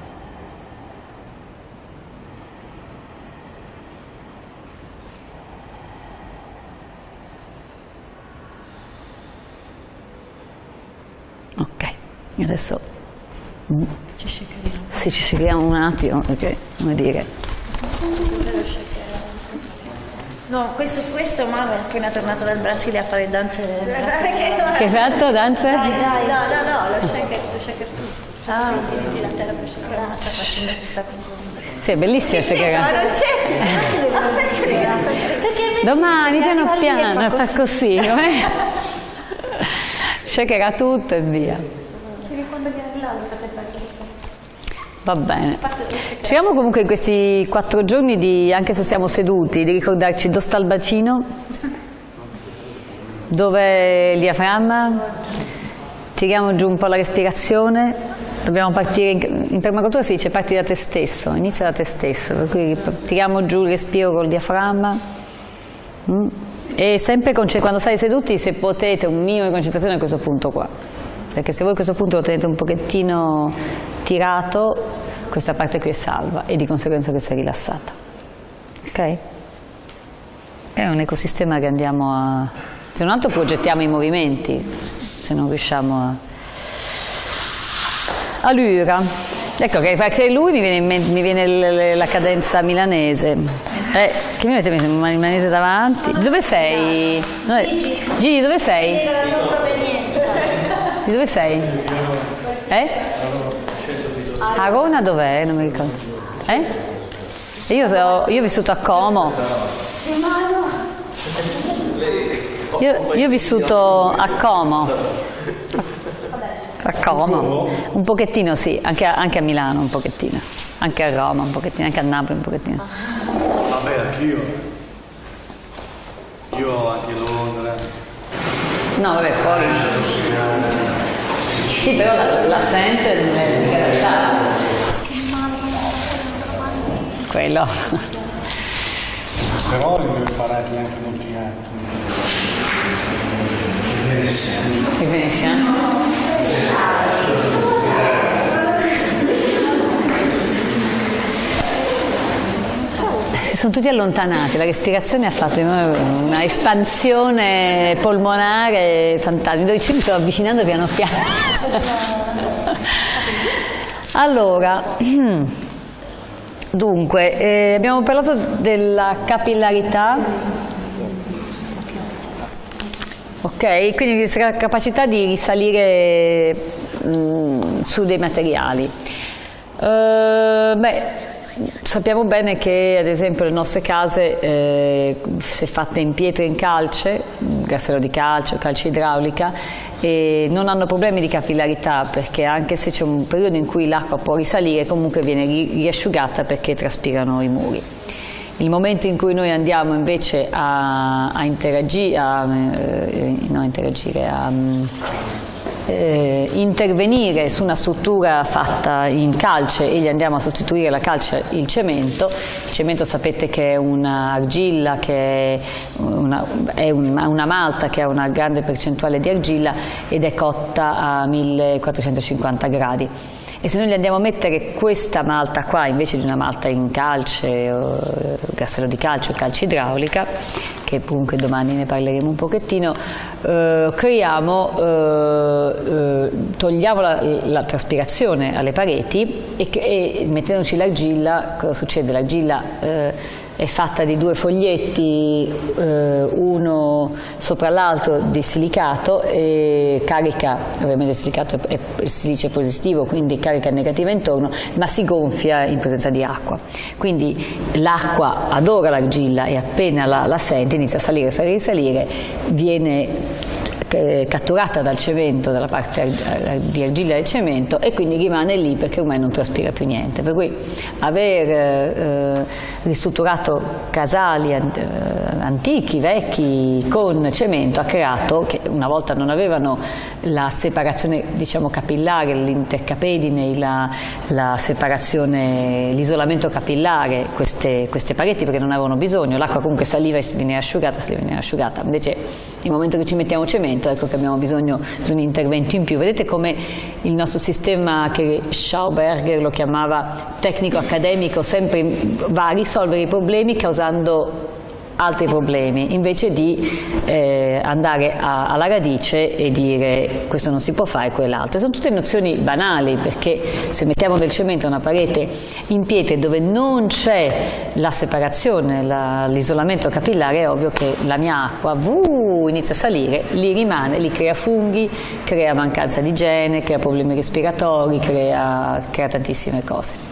Ok, adesso Ci shakeriamo. sì, ci seguiamo un attimo perché, come dire, No, questo, questo Mama è appena tornato dal Brasile a fare danze. che hai fatto danze? Dai, dai. No, no, no, lo shaker, lo shaker tutto. Ah, Quindi la terra per shaker. ah, sta facendo questa cosa. Sì, è bellissimo Ma shaker. non c'è. Perché Domani piano arriva lì e piano fa fa così, com'è? Shakerà tutto e via. Cioè, quando viene là lo state facendo. Va bene. Cerchiamo comunque in questi quattro giorni, di, anche se siamo seduti, di ricordarci dove sta il bacino, dove è il diaframma, tiriamo giù un po' la respirazione, dobbiamo partire, in, in permacultura si dice parti da te stesso, inizia da te stesso, per cui tiriamo giù il respiro col diaframma. Mm. E sempre quando stai seduti, se potete, un minimo di concentrazione a questo punto qua, perché se voi a questo punto lo tenete un pochettino tirato, questa parte qui è salva e di conseguenza questa è rilassata. Ok? È un ecosistema che andiamo a... se non altro progettiamo i movimenti, se non riusciamo a... Allura, ecco che perché lui mi viene, in mente, mi viene la cadenza milanese. Eh, che mi avete messo il milanese davanti? Dove sei? Gigi. Gigi, dove sei? Spiega la tua provenienza. Di dove sei? Eh? Arona dov'è? Non mi ricordo. Eh? Io, so, io ho vissuto a Como. Io, io ho vissuto a Como. A Como. Un pochettino sì, anche a, anche a Milano un pochettino. Anche a Roma un pochettino, anche a Napoli un pochettino. Vabbè, anch'io. Io anche Londra. No, vabbè, fuori. Sì, però la, la sente nel lasciare. Quello. Però li ho imparati anche molti altri. Ti finisce? Eh? Si sono tutti allontanati, la respirazione ha fatto una espansione polmonare fantastica. Mi sto avvicinando piano piano. Allora, dunque, eh, abbiamo parlato della capillarità, ok? Quindi questa capacità di risalire mh, su dei materiali. Uh, beh, sappiamo bene che ad esempio le nostre case, eh, se fatte in pietra e in calce, castello di calce o calce idraulica, eh, non hanno problemi di capillarità, perché anche se c'è un periodo in cui l'acqua può risalire, comunque viene riasciugata perché traspirano i muri. Il momento in cui noi andiamo invece a, a interagire, a, eh, no, interagire, a eh, intervenire su una struttura fatta in calce e gli andiamo a sostituire la calce il cemento. Il cemento sapete che è un'argilla, che è una, è una, una malta che ha una grande percentuale di argilla ed è cotta a millequattrocentocinquanta gradi. E se noi gli andiamo a mettere questa malta qua invece di una malta in calce, o gassello di calce o calce idraulica, che comunque domani ne parleremo un pochettino, eh, creiamo, eh, eh, togliamo la, la traspirazione alle pareti e, e mettendoci l'argilla, cosa succede? L'argilla eh, è fatta di due foglietti, eh, uno sopra l'altro di silicato, e carica, ovviamente il silicato è il silice positivo, quindi carica negativa intorno, ma si gonfia in presenza di acqua. Quindi l'acqua adora l'argilla e appena la, la sente inizia a salire, salire, salire, viene catturata dal cemento, dalla parte di argilla del cemento, e quindi rimane lì perché ormai non traspira più niente. Per cui aver eh, ristrutturato casali eh, antichi, vecchi, con cemento ha creato, che una volta non avevano la separazione, diciamo, capillare, l'intercapedine, la, la separazione, l'isolamento capillare, queste, queste pareti, perché non avevano bisogno, l'acqua comunque saliva e veniva asciugata, si veniva asciugata. Invece nel momento che ci mettiamo cemento, ecco che abbiamo bisogno di un intervento in più. Vedete come il nostro sistema, che Schauberger lo chiamava tecnico-accademico, sempre va a risolvere i problemi causando altri problemi, invece di eh, andare a, alla radice e dire questo non si può fare, quell'altro. Sono tutte nozioni banali, perché se mettiamo del cemento a una parete in pietre dove non c'è la separazione, la, l'isolamento capillare, è ovvio che la mia acqua uh, inizia a salire, lì rimane, lì crea funghi, crea mancanza di igiene, crea problemi respiratori, crea, crea tantissime cose.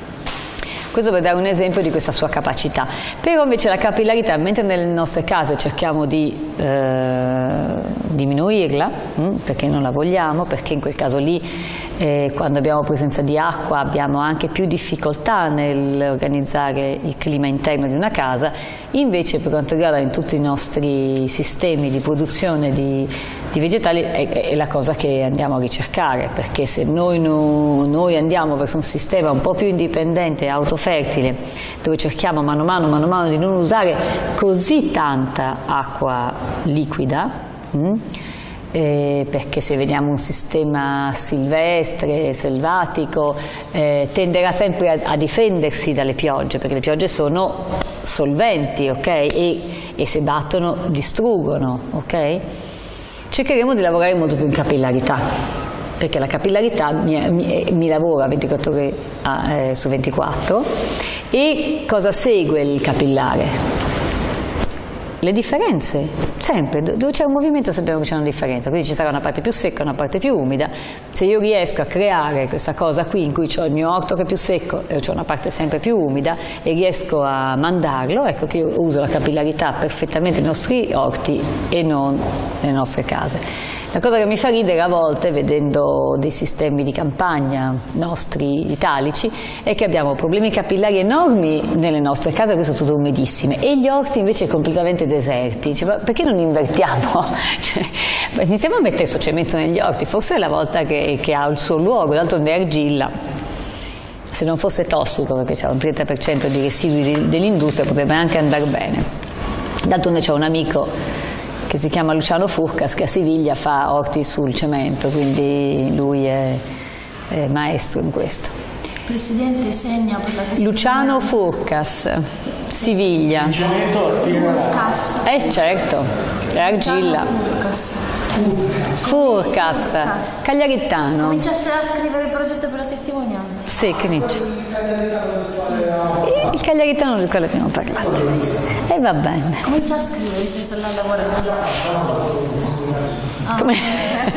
Questo per dare un esempio di questa sua capacità. Però invece la capillarità, mentre nelle nostre case cerchiamo di eh, diminuirla, hm, perché non la vogliamo, perché in quel caso lì eh, quando abbiamo presenza di acqua abbiamo anche più difficoltà nell'organizzare il clima interno di una casa, invece per quanto riguarda in tutti i nostri sistemi di produzione di, di vegetali è, è la cosa che andiamo a ricercare, perché se noi, no, noi andiamo verso un sistema un po' più indipendente, autofertile, dove cerchiamo mano a mano, mano a mano di non usare così tanta acqua liquida, hm? eh, perché se vediamo un sistema silvestre, selvatico, eh, tenderà sempre a, a difendersi dalle piogge, perché le piogge sono solventi, ok? E, e se battono distruggono, ok? Cercheremo di lavorare molto più in capillarità, perché la capillarità mi, mi, mi lavora ventiquattro ore a, eh, su ventiquattro. E cosa segue il capillare? Le differenze, sempre, dove c'è un movimento sappiamo che c'è una differenza, quindi ci sarà una parte più secca, una parte più umida. Se io riesco a creare questa cosa qui in cui ho il mio orto che è più secco e ho una parte sempre più umida e riesco a mandarlo, ecco che io uso la capillarità perfettamente nei nostri orti e non nelle nostre case. La cosa che mi fa ridere a volte, vedendo dei sistemi di campagna nostri italici, è che abbiamo problemi capillari enormi nelle nostre case, queste sono tutte umidissime, e gli orti invece completamente deserti. Cioè, ma perché non invertiamo? Cioè, iniziamo a mettere questo cemento negli orti, forse è la volta che, che ha il suo luogo, d'altronde è argilla. Se non fosse tossico, perché c'è un trenta per cento di residui dell'industria, potrebbe anche andare bene. D'altronde c'è un amico che si chiama Luciano Furcas, che a Siviglia fa orti sul cemento, quindi lui è, è maestro in questo. Presidente, segna per la testimonianza. Luciano Furcas, Siviglia. Il cemento Furcas. Eh certo, è argilla. Furcas. Furcas, Furcas. Cagliaritano. Cominciasse a scrivere il progetto per la testimonianza. Sì, che dice? Il cagliaritano del quale abbiamo parlato. E va bene. Comincia a scrivere, senza andare a lavorare. Ah. Come?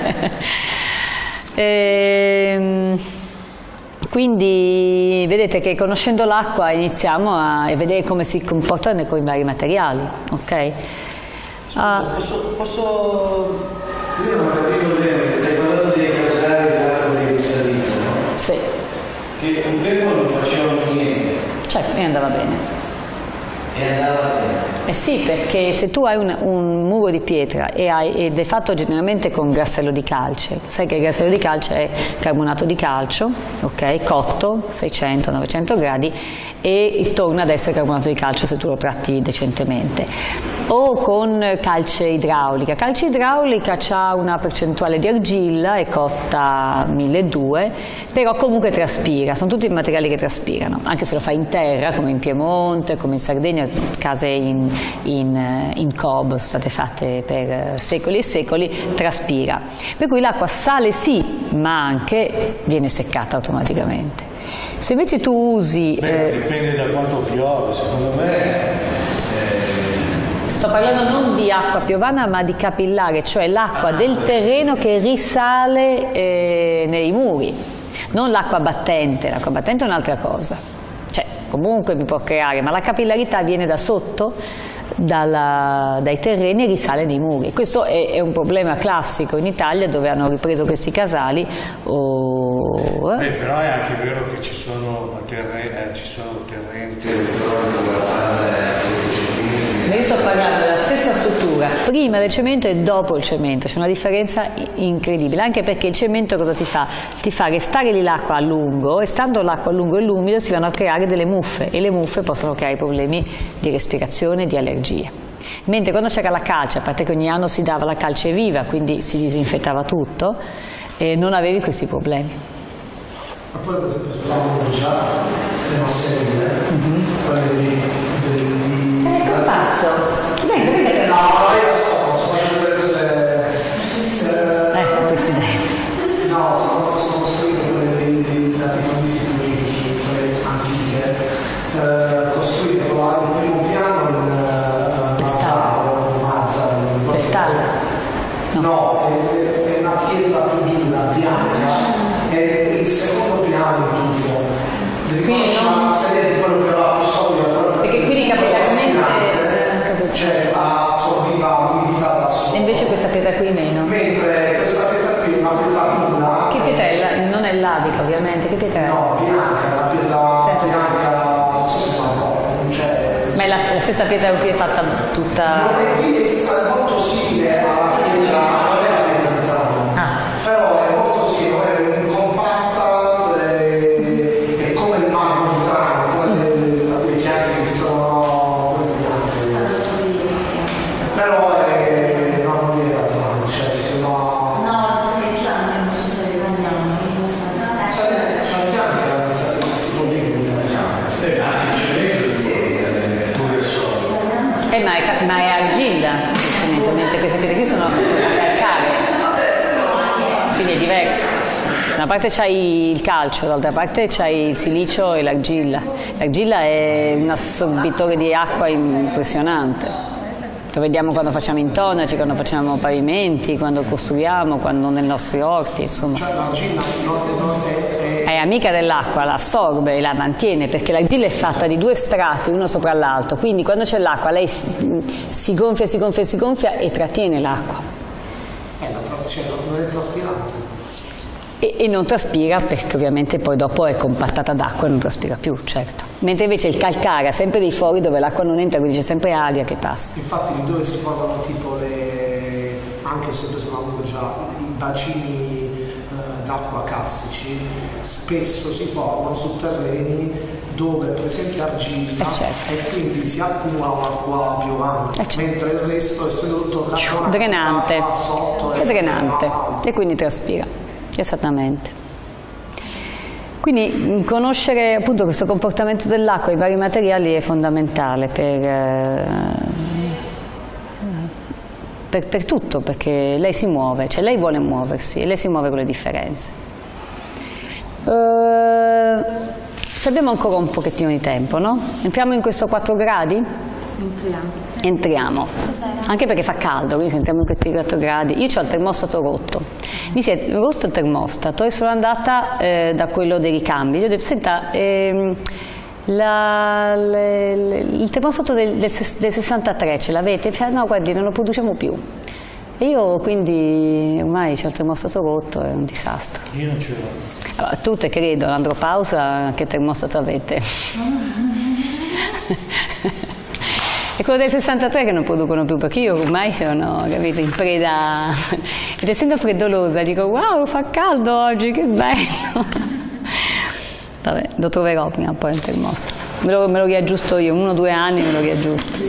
ehm, quindi vedete che conoscendo l'acqua iniziamo a vedere come si comportano con i vari materiali, ok? Ah. Posso, posso... Io non capivo bene, perché hai parlato dei casali dell'acqua dei risaliti, no? Sì. Che un tempo non facevano niente. Certo, e andava bene. E andava bene. Eh sì, perché se tu hai un, un muro di pietra e hai, ed è fatto generalmente con grassello di calce, sai che il grassello di calce è carbonato di calcio, ok, cotto seicento novecento gradi, e torna ad essere carbonato di calcio se tu lo tratti decentemente, o con calce idraulica. Calce idraulica ha una percentuale di argilla, è cotta milleduecento, però comunque traspira, sono tutti materiali che traspirano, anche se lo fai in terra come in Piemonte, come in Sardegna, case in In, in cob sono state fatte per secoli e secoli, traspira, per cui l'acqua sale sì, ma anche viene seccata automaticamente. Se invece tu usi Beh, eh, dipende da quanto piove, secondo me eh, sto parlando non di acqua piovana ma di capillare, cioè l'acqua del terreno che risale eh, nei muri, non l'acqua battente. L'acqua battente è un'altra cosa, cioè comunque mi può creare, ma la capillarità viene da sotto, dalla, dai terreni, e risale nei muri. Questo è, è un problema classico in Italia, dove hanno ripreso questi casali. Oh, eh. Beh, però è anche vero che ci sono terreni, eh, ci sono terreni Ma io sto parlando della stessa struttura, prima del cemento e dopo il cemento, c'è una differenza incredibile, anche perché il cemento cosa ti fa? Ti fa restare lì l'acqua a lungo, e stando l'acqua a lungo e l'umido si vanno a creare delle muffe, e le muffe possono creare problemi di respirazione, di allergie. Mentre quando c'era la calce, a parte che ogni anno si dava la calce viva, quindi si disinfettava tutto, e non avevi questi problemi. Ma poi per esempio sull'acqua già le mascherine, quelle di... Sei un pazzo? Beh, capite che no? No, io so, posso fare delle cose... Ecco, Presidente. No, sono, sono costruite quelle di, di latifonisti ricchi, quelle antiche, eh, costruite con la, il primo piano in uh, Mazzaro, Mazzaro. Le stalle? No, no è, è una pietra più dura, bianca, e il secondo piano in tufo. Quindi non... una serie di quello che va più solido, perché quindi capillarmente cioè assorbiva l'umidità da sopra. e invece questa pietra qui meno. Mentre questa pietra qui è una pietra dura. Che pietra è? La... non è lavica ovviamente, che pietra è? No, bianca, la pietra Sì. bianca, non so se non c'è. Ma è la, la stessa pietra qui è fatta tutta... Non è, è molto simile alla pietra, non è la pietra di Trano, Ah. però è molto simile, è compatta, è, è come il marmo di Trano, come le, le chiavi che sono però è non viene da Trano, cioè se no... No, perché già non so se rimaniamo, non lo so. Sono chiavi che si può dire che eh, anche il cemento pure solo. Eh, ma, è, ma è argilla, il mentre queste pietre qui sono calcaree, quindi è diverso. Da una parte c'hai il calcio, dall'altra parte c'hai il silicio e l'argilla. L'argilla è un assorbitore di acqua impressionante. Lo vediamo quando facciamo intonaci, quando facciamo pavimenti, quando costruiamo, quando nei nostri orti, insomma. cioè l'argilla non è... È amica dell'acqua, la assorbe e la mantiene, perché l'argilla è fatta di due strati, uno sopra l'altro, quindi quando c'è l'acqua lei si, si gonfia, si gonfia, si gonfia e trattiene l'acqua. Eh, cioè, non è traspirante. E, e non traspira perché ovviamente poi dopo è compattata d'acqua e non traspira più, certo. Mentre invece il calcare ha sempre dei fori dove l'acqua non entra, quindi c'è sempre aria che passa. Infatti lì dove si formano tipo le... anche se presumiamo già i bacini eh, d'acqua carsici, spesso si formano su terreni dove per esempio argilla Eh certo. e quindi si accumula un'acqua piovante, Eh certo. mentre il resto essendo tutto d'acqua Drenante, sotto è drenante e quindi traspira. Esattamente. Quindi conoscere appunto questo comportamento dell'acqua e i vari materiali è fondamentale per, eh, per, per tutto, perché lei si muove, cioè lei vuole muoversi e lei si muove con le differenze. Eh, abbiamo ancora un pochettino di tempo, no? Entriamo in questo quattro gradi? Entriamo. Entriamo, anche perché fa caldo, quindi se entriamo in questi quattro gradi. Io ho il termostato rotto, mi si è rotto il termostato e sono andata eh, da quello dei ricambi. Gli ho detto, senta, ehm, la, le, le, il termostato del, del, del sessantatré ce l'avete? No, guardi, non lo produciamo più. E io quindi ormai c'ho il termostato rotto, è un disastro. Io non ce l'ho. Allora, tu te credo, l'andropausa, che termostato avete? E quello del sessantatré che non producono più, perché io ormai sono, capito, in preda, ed essendo freddolosa dico wow, fa caldo oggi, che bello. Vabbè, lo troverò prima o poi il termostato, me lo, me lo riaggiusto io, uno o due anni me lo riaggiusto.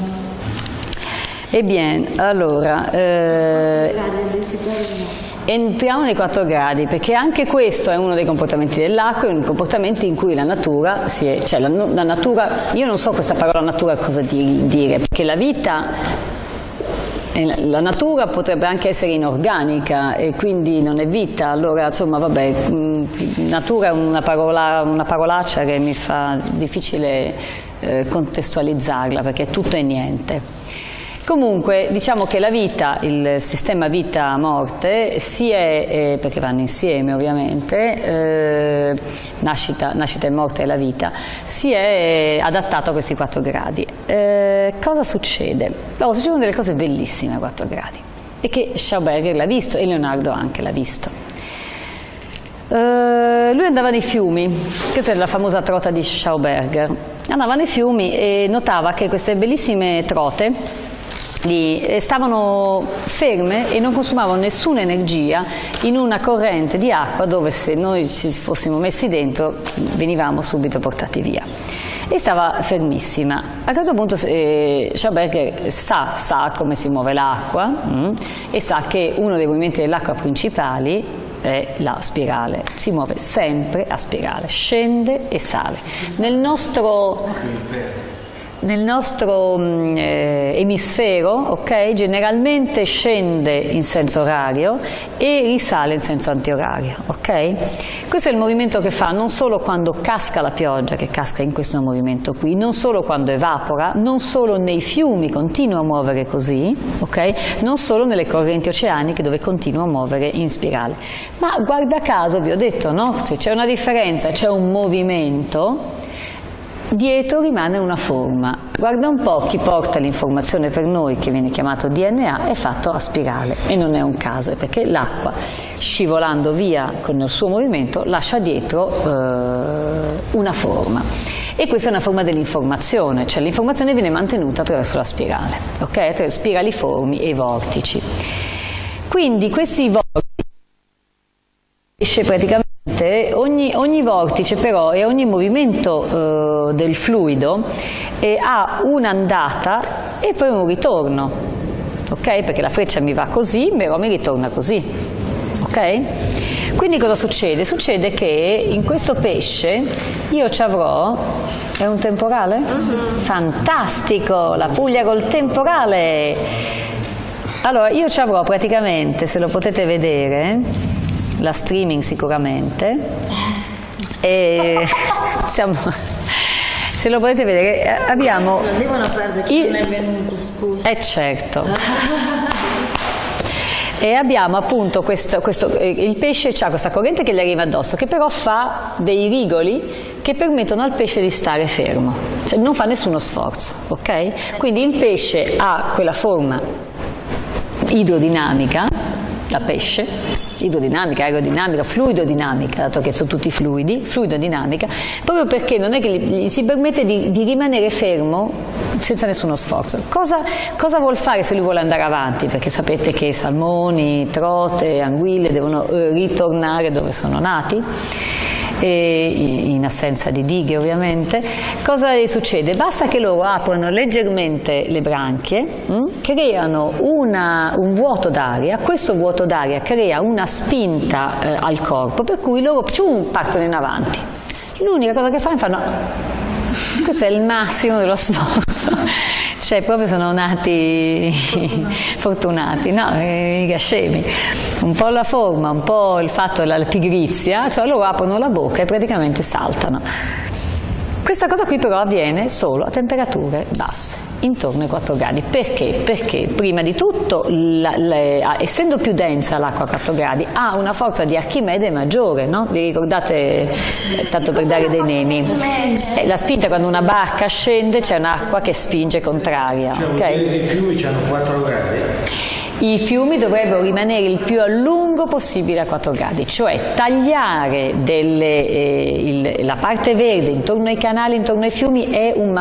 Ebbene, allora, eh, entriamo nei quattro gradi, perché anche questo è uno dei comportamenti dell'acqua, è un comportamento in cui la natura, si è, cioè la, la natura, io non so questa parola natura cosa dire, perché la vita, la natura potrebbe anche essere inorganica e quindi non è vita, allora insomma vabbè, natura è una, parola, una parolaccia che mi fa difficile eh, contestualizzarla, perché è tutto e niente. Comunque diciamo che la vita, il sistema vita-morte, si è, eh, perché vanno insieme ovviamente, eh, nascita, nascita e morte è la vita, si è adattato a questi quattro gradi. Eh, cosa succede? Oh, succedono delle cose bellissime a quattro gradi, e che Schauberger l'ha visto e Leonardo anche l'ha visto. Uh, lui andava nei fiumi, questa è la famosa trota di Schauberger, andava nei fiumi e notava che queste bellissime trote stavano ferme e non consumavano nessuna energia in una corrente di acqua dove, se noi ci fossimo messi dentro, venivamo subito portati via. E stava fermissima. A questo punto eh, Schauberger sa, sa come si muove l'acqua mm, e sa che uno dei movimenti dell'acqua principali è la spirale, si muove sempre a spirale, scende e sale. Nel nostro Nel nostro eh, emisfero, okay, generalmente scende in senso orario e risale in senso antiorario. Okay? Questo è il movimento che fa non solo quando casca la pioggia, che casca in questo movimento qui, non solo quando evapora, non solo nei fiumi continua a muovere così, okay? Non solo nelle correnti oceaniche dove continua a muovere in spirale. Ma guarda caso, vi ho detto, no? Se c'è una differenza, c'è un movimento, dietro rimane una forma. Guarda un po', chi porta l'informazione per noi, che viene chiamato D N A, è fatto a spirale, e non è un caso, è perché l'acqua, scivolando via con il suo movimento, lascia dietro eh, una forma. E questa è una forma dell'informazione, cioè l'informazione viene mantenuta attraverso la spirale, ok? Attraverso spiraliformi e vortici. Quindi questi vortici esce praticamente Ogni, ogni vortice però e ogni movimento eh, del fluido eh, ha un'andata e poi un ritorno, ok? Perché la freccia mi va così, però mi ritorna così, ok? Quindi cosa succede? Succede che in questo pesce io ci avrò, è un temporale? Fantastico, la Puglia col temporale! Allora io ci avrò praticamente, se lo potete vedere, la streaming sicuramente, e siamo, se lo potete vedere abbiamo non devono perdere chi il, non è venuto, scusa. Eh certo. E abbiamo appunto questo, questo, il pesce ha questa corrente che gli arriva addosso, che però fa dei rigoli che permettono al pesce di stare fermo, cioè non fa nessuno sforzo, ok? Quindi il pesce ha quella forma idrodinamica da pesce, idrodinamica, aerodinamica, fluidodinamica, dato che sono tutti fluidi, fluidodinamica, proprio perché non è che gli, gli si permette di, di rimanere fermo senza nessuno sforzo. Cosa, cosa vuol fare se lui vuole andare avanti? Perché sapete che salmoni, trote, anguille devono eh, ritornare dove sono nati, e in assenza di dighe ovviamente. Cosa succede? Basta che loro aprono leggermente le branchie, mh? creano una, un vuoto d'aria, questo vuoto d'aria crea una spinta eh, al corpo, per cui loro cium, partono in avanti. L'unica cosa che fanno, fanno, questo è il massimo dello sforzo, cioè proprio sono nati fortunati, no, mica scemi, un po' la forma, un po' il fatto della pigrizia, cioè loro aprono la bocca e praticamente saltano. Questa cosa qui però avviene solo a temperature basse, intorno ai quattro gradi. Perché? Perché prima di tutto, la, la, essendo più densa l'acqua a quattro gradi, ha una forza di Archimede maggiore, no? Vi ricordate, eh, tanto per dare dei nemi, eh, la spinta quando una barca scende c'è un'acqua che spinge contraria. Cioè, okay? I fiumi hanno quattro gradi? I fiumi dovrebbero rimanere il più a lungo possibile a quattro gradi, cioè tagliare delle, eh, il, la parte verde intorno ai canali, intorno ai fiumi è un massaggio.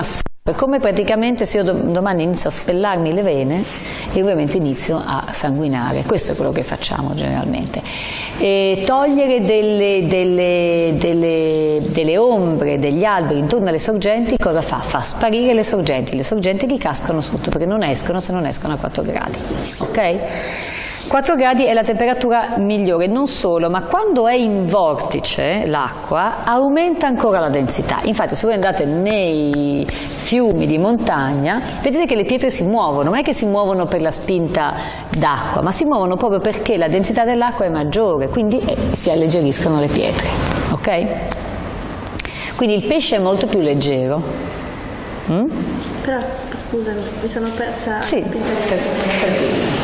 Come praticamente se io domani inizio a spellarmi le vene e ovviamente inizio a sanguinare, questo è quello che facciamo generalmente. E togliere delle, delle, delle, delle ombre, degli alberi intorno alle sorgenti, cosa fa? Fa sparire le sorgenti, le sorgenti gli cascano sotto perché non escono se non escono a quattro gradi, ok? quattro gradi è la temperatura migliore, non solo, ma quando è in vortice l'acqua aumenta ancora la densità. Infatti se voi andate nei fiumi di montagna vedete che le pietre si muovono, non è che si muovono per la spinta d'acqua, ma si muovono proprio perché la densità dell'acqua è maggiore, quindi eh, si alleggeriscono le pietre, ok? Quindi il pesce è molto più leggero. Mm? Però scusami, mi sono persa. Sì, per, per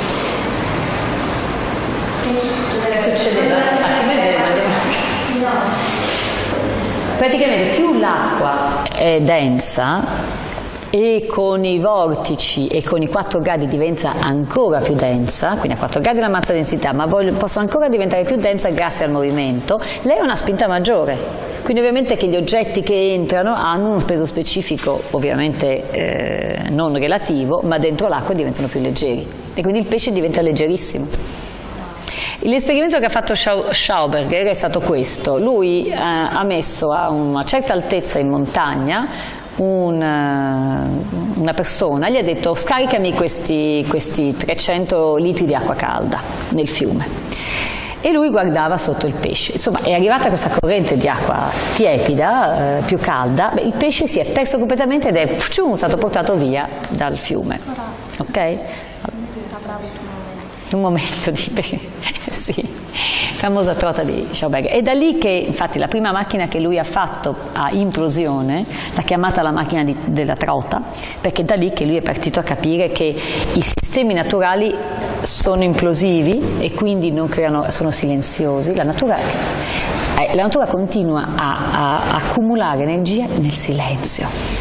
cosa succedeva? Praticamente più l'acqua è densa e con i vortici e con i quattro gradi diventa ancora più densa, quindi a quattro gradi la mazza densità, ma possono ancora diventare più densa grazie al movimento, lei ha una spinta maggiore. Quindi ovviamente che gli oggetti che entrano hanno un peso specifico, ovviamente eh, non relativo, ma dentro l'acqua diventano più leggeri e quindi il pesce diventa leggerissimo. L'esperimento che ha fatto Schauberger è stato questo: lui eh, ha messo a una certa altezza in montagna un, una persona, gli ha detto scaricami questi, questi trecento litri di acqua calda nel fiume, e lui guardava sotto il pesce. Insomma, è arrivata questa corrente di acqua tiepida, eh, più calda, beh, il pesce si è perso completamente ed è pfium, stato portato via dal fiume, ok? Un momento di sì, famosa trota di Schauberger. È da lì che infatti la prima macchina che lui ha fatto a implosione l'ha chiamata la macchina di, della trota, perché è da lì che lui è partito a capire che i sistemi naturali sono implosivi e quindi non creano, sono silenziosi. La natura, eh, la natura continua a, a, a accumulare energia nel silenzio.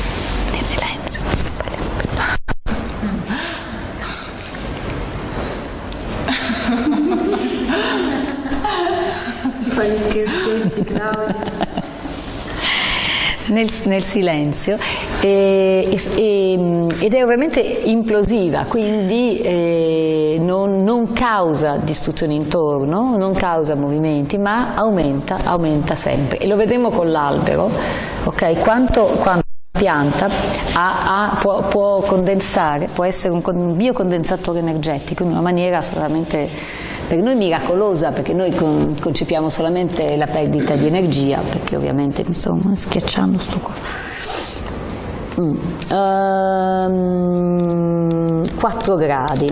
Nel, nel silenzio e, e, ed è ovviamente implosiva, quindi eh, non, non causa distruzioni intorno, non causa movimenti, ma aumenta, aumenta sempre, e lo vedremo con l'albero, ok? Quanto, quanto la pianta ha, ha, può, può condensare, può essere un, un biocondensatore energetico in una maniera assolutamente per noi miracolosa, perché noi con, concepiamo solamente la perdita di energia, perché ovviamente mi sto schiacciando sto qua. Mm. Um, quattro gradi.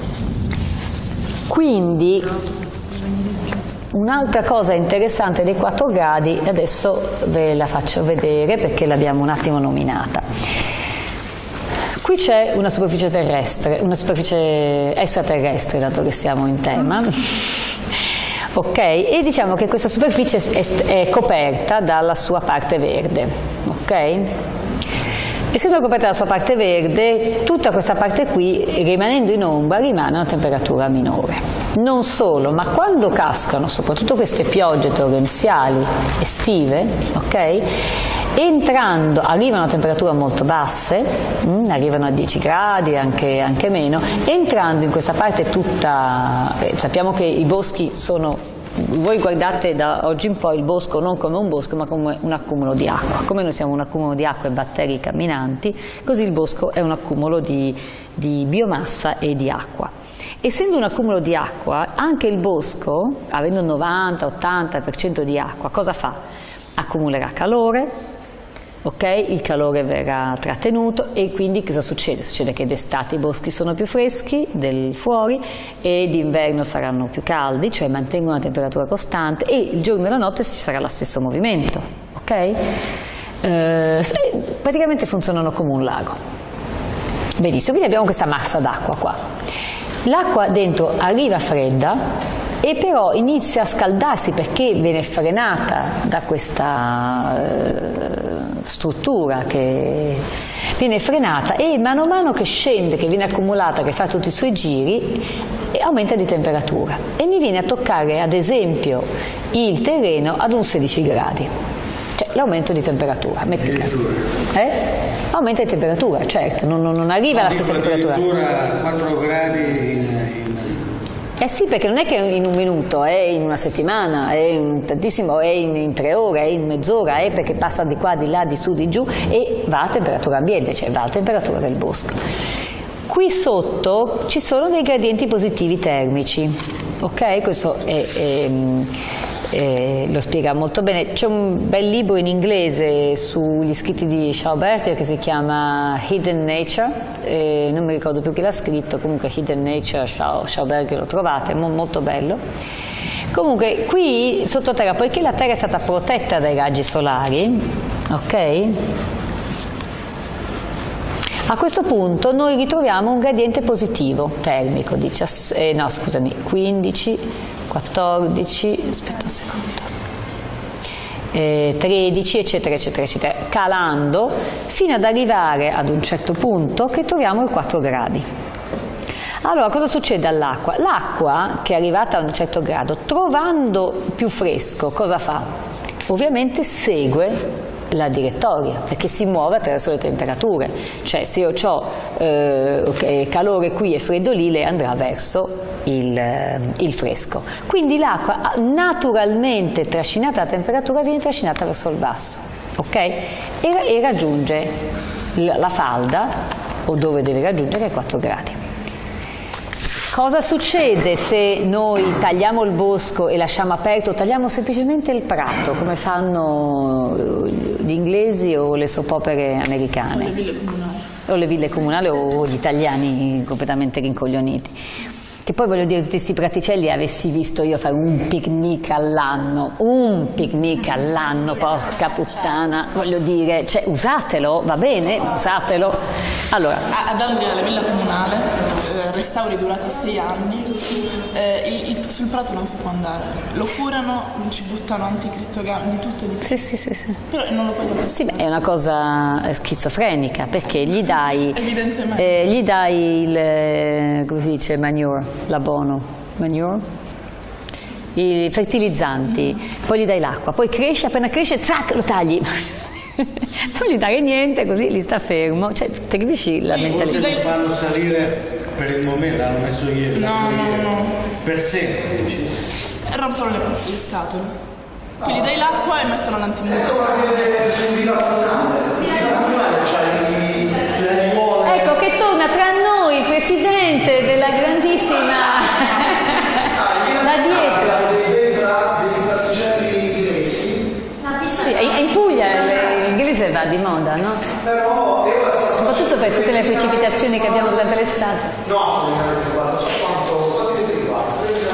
Quindi un'altra cosa interessante dei quattro gradi, adesso ve la faccio vedere perché l'abbiamo un attimo nominata. Qui c'è una superficie terrestre, una superficie extraterrestre, dato che siamo in tema, ok? E diciamo che questa superficie è, è coperta dalla sua parte verde, ok? Essendo coperta dalla sua parte verde, tutta questa parte qui, rimanendo in ombra, rimane a una temperatura minore. Non solo, ma quando cascano, soprattutto queste piogge torrenziali estive, ok? Entrando, arrivano a temperature molto basse, mh, arrivano a dieci gradi, anche, anche meno, entrando in questa parte tutta, eh, sappiamo che i boschi sono, voi guardate da oggi in poi il bosco non come un bosco ma come un accumulo di acqua, come noi siamo un accumulo di acqua e batteri camminanti, così il bosco è un accumulo di, di biomassa e di acqua. Essendo un accumulo di acqua, anche il bosco, avendo novanta ottanta per cento di acqua, cosa fa? Accumulerà calore, ok? Il calore verrà trattenuto e quindi cosa succede? Succede che d'estate i boschi sono più freschi del fuori e d'inverno saranno più caldi, cioè mantengono una temperatura costante, e il giorno e la notte ci sarà lo stesso movimento, ok? Eh, praticamente funzionano come un lago. Benissimo, quindi abbiamo questa massa d'acqua qua. L'acqua dentro arriva fredda e però inizia a scaldarsi perché viene frenata da questa eh, struttura che viene frenata, e mano a mano che scende, che viene accumulata, che fa tutti i suoi giri, aumenta di temperatura e mi viene a toccare ad esempio il terreno ad un sedici gradi. cioè l'aumento di temperatura, metti caso. Eh? Aumenta di temperatura, certo, non, non arriva alla stessa temperatura. Addirittura quattro gradi in, in... Eh sì, perché non è che in un minuto, è in una settimana, è in tantissimo, è in, in tre ore, è in mezz'ora, è perché passa di qua, di là, di su, di giù e va a temperatura ambiente, cioè va a temperatura del bosco. Qui sotto ci sono dei gradienti positivi termici, ok? Questo è, è, è, lo spiega molto bene. C'è un bel libro in inglese sugli scritti di Schauberger che si chiama Hidden Nature, eh, non mi ricordo più chi l'ha scritto, comunque Hidden Nature, Schauberger, lo trovate, è molto bello. Comunque qui sottoterra, poiché la Terra è stata protetta dai raggi solari, ok? A questo punto noi ritroviamo un gradiente positivo termico, diciassette, eh, no scusami, quindici, quattordici, aspetta un secondo, eh, tredici eccetera eccetera eccetera, calando fino ad arrivare ad un certo punto che troviamo i quattro gradi. Allora cosa succede all'acqua? L'acqua che è arrivata a un certo grado, trovando più fresco, cosa fa? Ovviamente segue la direttoria, perché si muove attraverso le temperature, cioè se io ho eh, calore qui e freddo lì, lei andrà verso il, il fresco. Quindi l'acqua naturalmente trascinata dalla temperatura viene trascinata verso il basso, ok? E, e raggiunge la falda, o dove deve raggiungere, i quattro gradi. Cosa succede se noi tagliamo il bosco e lasciamo aperto, tagliamo semplicemente il prato, come fanno gli inglesi o le soap opere americane? O le ville comunali. O le ville comunali o gli italiani completamente rincoglioniti. Che poi voglio dire, tutti questi praticelli avessi visto io fare un picnic all'anno, un picnic all'anno, porca puttana, voglio dire, cioè usatelo, va bene, usatelo. Allora. Ad Andria, la villa comunale, eh, restauri durati sei anni, eh, il, il, sul prato non si può andare, lo curano, ci buttano anticrittogami, di tutto di più. Sì, sì, sì, sì. Però non lo voglio fare. Sì, beh, è una cosa schizofrenica, perché gli dai, eh, gli dai il, come si dice, manure, l'abono, manure, i fertilizzanti, mm. poi gli dai l'acqua, poi cresce, appena cresce, zac, lo tagli. Non gli dare niente, così gli sta fermo, cioè ti capisci la mentalità? Forse lo fanno salire per il momento, l'hanno messo ieri, no, no, no. per sempre. Rompono le, le scatole, quindi dai l'acqua e mettono l'antimugre. Ecco che torna tra noi il presidente della grandissima da dietro. Sì, in Puglia l'inglese va di moda, no? Soprattutto per tutte le precipitazioni che abbiamo durante l'estate. No, guarda, so quanto, quanti ti riguarda?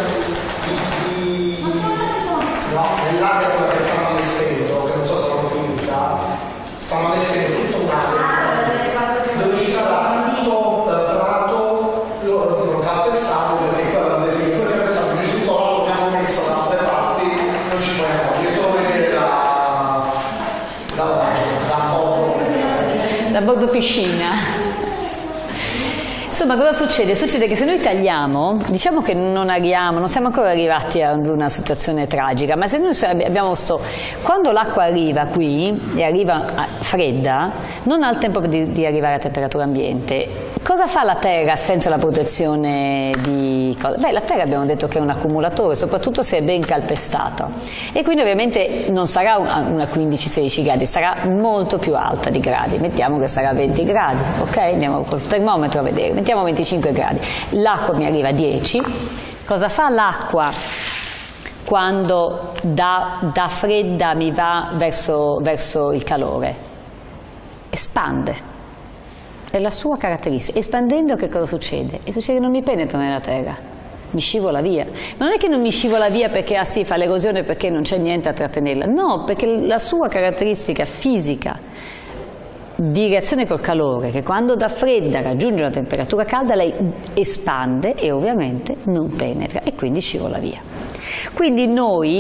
No, nell'area quella che stanno allestendo, che non so se l'hanno finita, stanno allestendo tutta un'area dove ci sarà tutto prato, loro dicono calpestato, perché quella è la definizione che pensavo di tutto l'altro che hanno messo da altre parti, non ci puoi io solo vedere da da da bordo da bordo piscina. Insomma, cosa succede? Succede che se noi tagliamo, diciamo che non arriviamo, non siamo ancora arrivati ad una situazione tragica, ma se noi abbiamo sto, quando l'acqua arriva qui e arriva fredda, non ha il tempo di, di arrivare a temperatura ambiente. Cosa fa la Terra senza la protezione di cosa? Beh, la Terra abbiamo detto che è un accumulatore, soprattutto se è ben calpestata, e quindi ovviamente non sarà una quindici sedici gradi, sarà molto più alta di gradi, mettiamo che sarà venti gradi, ok? Andiamo col termometro a vedere, mettiamo venticinque gradi, l'acqua mi arriva a dieci, cosa fa l'acqua quando da, da fredda mi va verso, verso il calore? Espande. È la sua caratteristica. Espandendo che cosa succede? E succede che non mi penetra nella terra, mi scivola via. Ma non è che non mi scivola via perché ah sì, fa l'erosione perché non c'è niente a trattenerla, no, perché la sua caratteristica fisica di reazione col calore, che quando da fredda raggiunge una temperatura calda lei espande e ovviamente non penetra e quindi scivola via. Quindi noi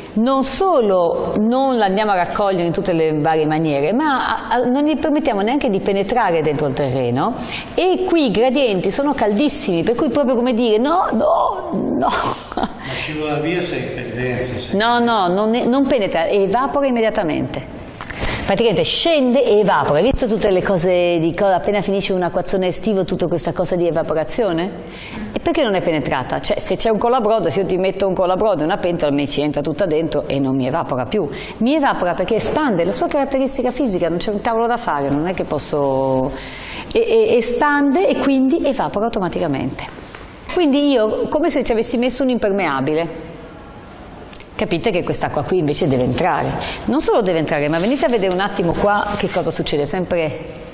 non solo non l'andiamo a raccogliere in tutte le varie maniere, ma a, a, non gli permettiamo neanche di penetrare dentro il terreno, e qui i gradienti sono caldissimi, per cui proprio come dire no, no, no. Ma scivola via se in pendenza. Se... No, no, non, non penetra, evapora immediatamente. Praticamente scende e evapora. Hai visto tutte le cose di cosa appena finisce un acquazzone estivo, tutta questa cosa di evaporazione? E perché non è penetrata? Cioè, se c'è un colabrodo, se io ti metto un colabrodo in una pentola, mi ci entra tutta dentro e non mi evapora più. Mi evapora perché espande, la sua caratteristica fisica, non c'è un cavolo da fare, non è che posso... E, e, espande e quindi evapora automaticamente. Quindi io, come se ci avessi messo un impermeabile. Capite che quest'acqua qui invece deve entrare. Non solo deve entrare, ma venite a vedere un attimo qua che cosa succede. Sempre...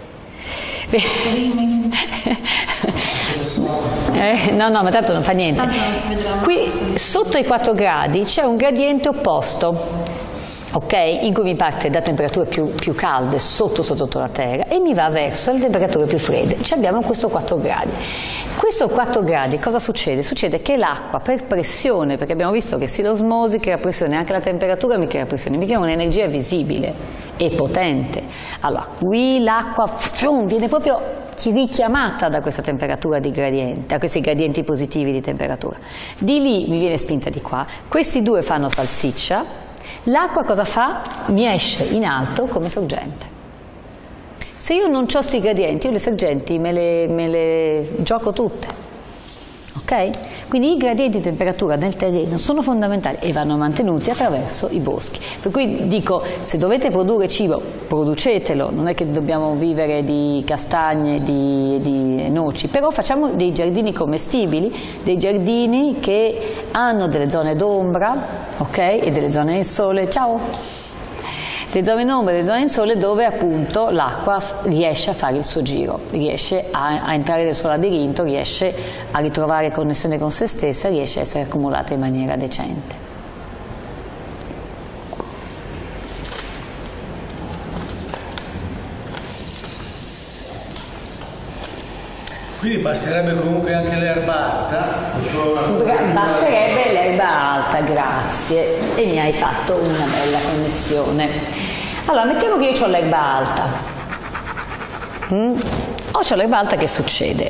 eh, no, no, ma tanto non fa niente. Qui sotto i quattro gradi c'è un gradiente opposto. Okay? In cui mi parte da temperature più, più calde sotto, sotto la terra e mi va verso le temperature più fredde. Ci abbiamo questo quattro gradi. Questo quattro gradi cosa succede? Succede che l'acqua per pressione, perché abbiamo visto che sia l'osmosi crea pressione, anche la temperatura mi crea pressione, mi crea un'energia visibile e potente. Allora, qui l'acqua viene proprio richiamata da questa temperatura di gradiente, da questi gradienti positivi di temperatura. Di lì mi viene spinta di qua, questi due fanno salsiccia. L'acqua cosa fa? Mi esce in alto come sorgente. Se io non ho questi gradienti, io le sorgenti me le, me le gioco tutte, ok? Quindi i gradienti di temperatura nel terreno sono fondamentali e vanno mantenuti attraverso i boschi. Per cui dico, se dovete produrre cibo, producetelo, non è che dobbiamo vivere di castagne, di, di noci, però facciamo dei giardini commestibili, dei giardini che hanno delle zone d'ombra, ok? E delle zone in sole, ciao! Le zone in ombra e le zone in sole dove appunto l'acqua riesce a fare il suo giro, riesce a, a entrare nel suo labirinto, riesce a ritrovare connessione con se stessa, riesce a essere accumulata in maniera decente. Quindi basterebbe comunque anche l'erba alta? Basterebbe l'erba alta, grazie, e mi hai fatto una bella connessione. Allora, mettiamo che io ho l'erba alta. Mm? O c'ho l'erba alta, che succede?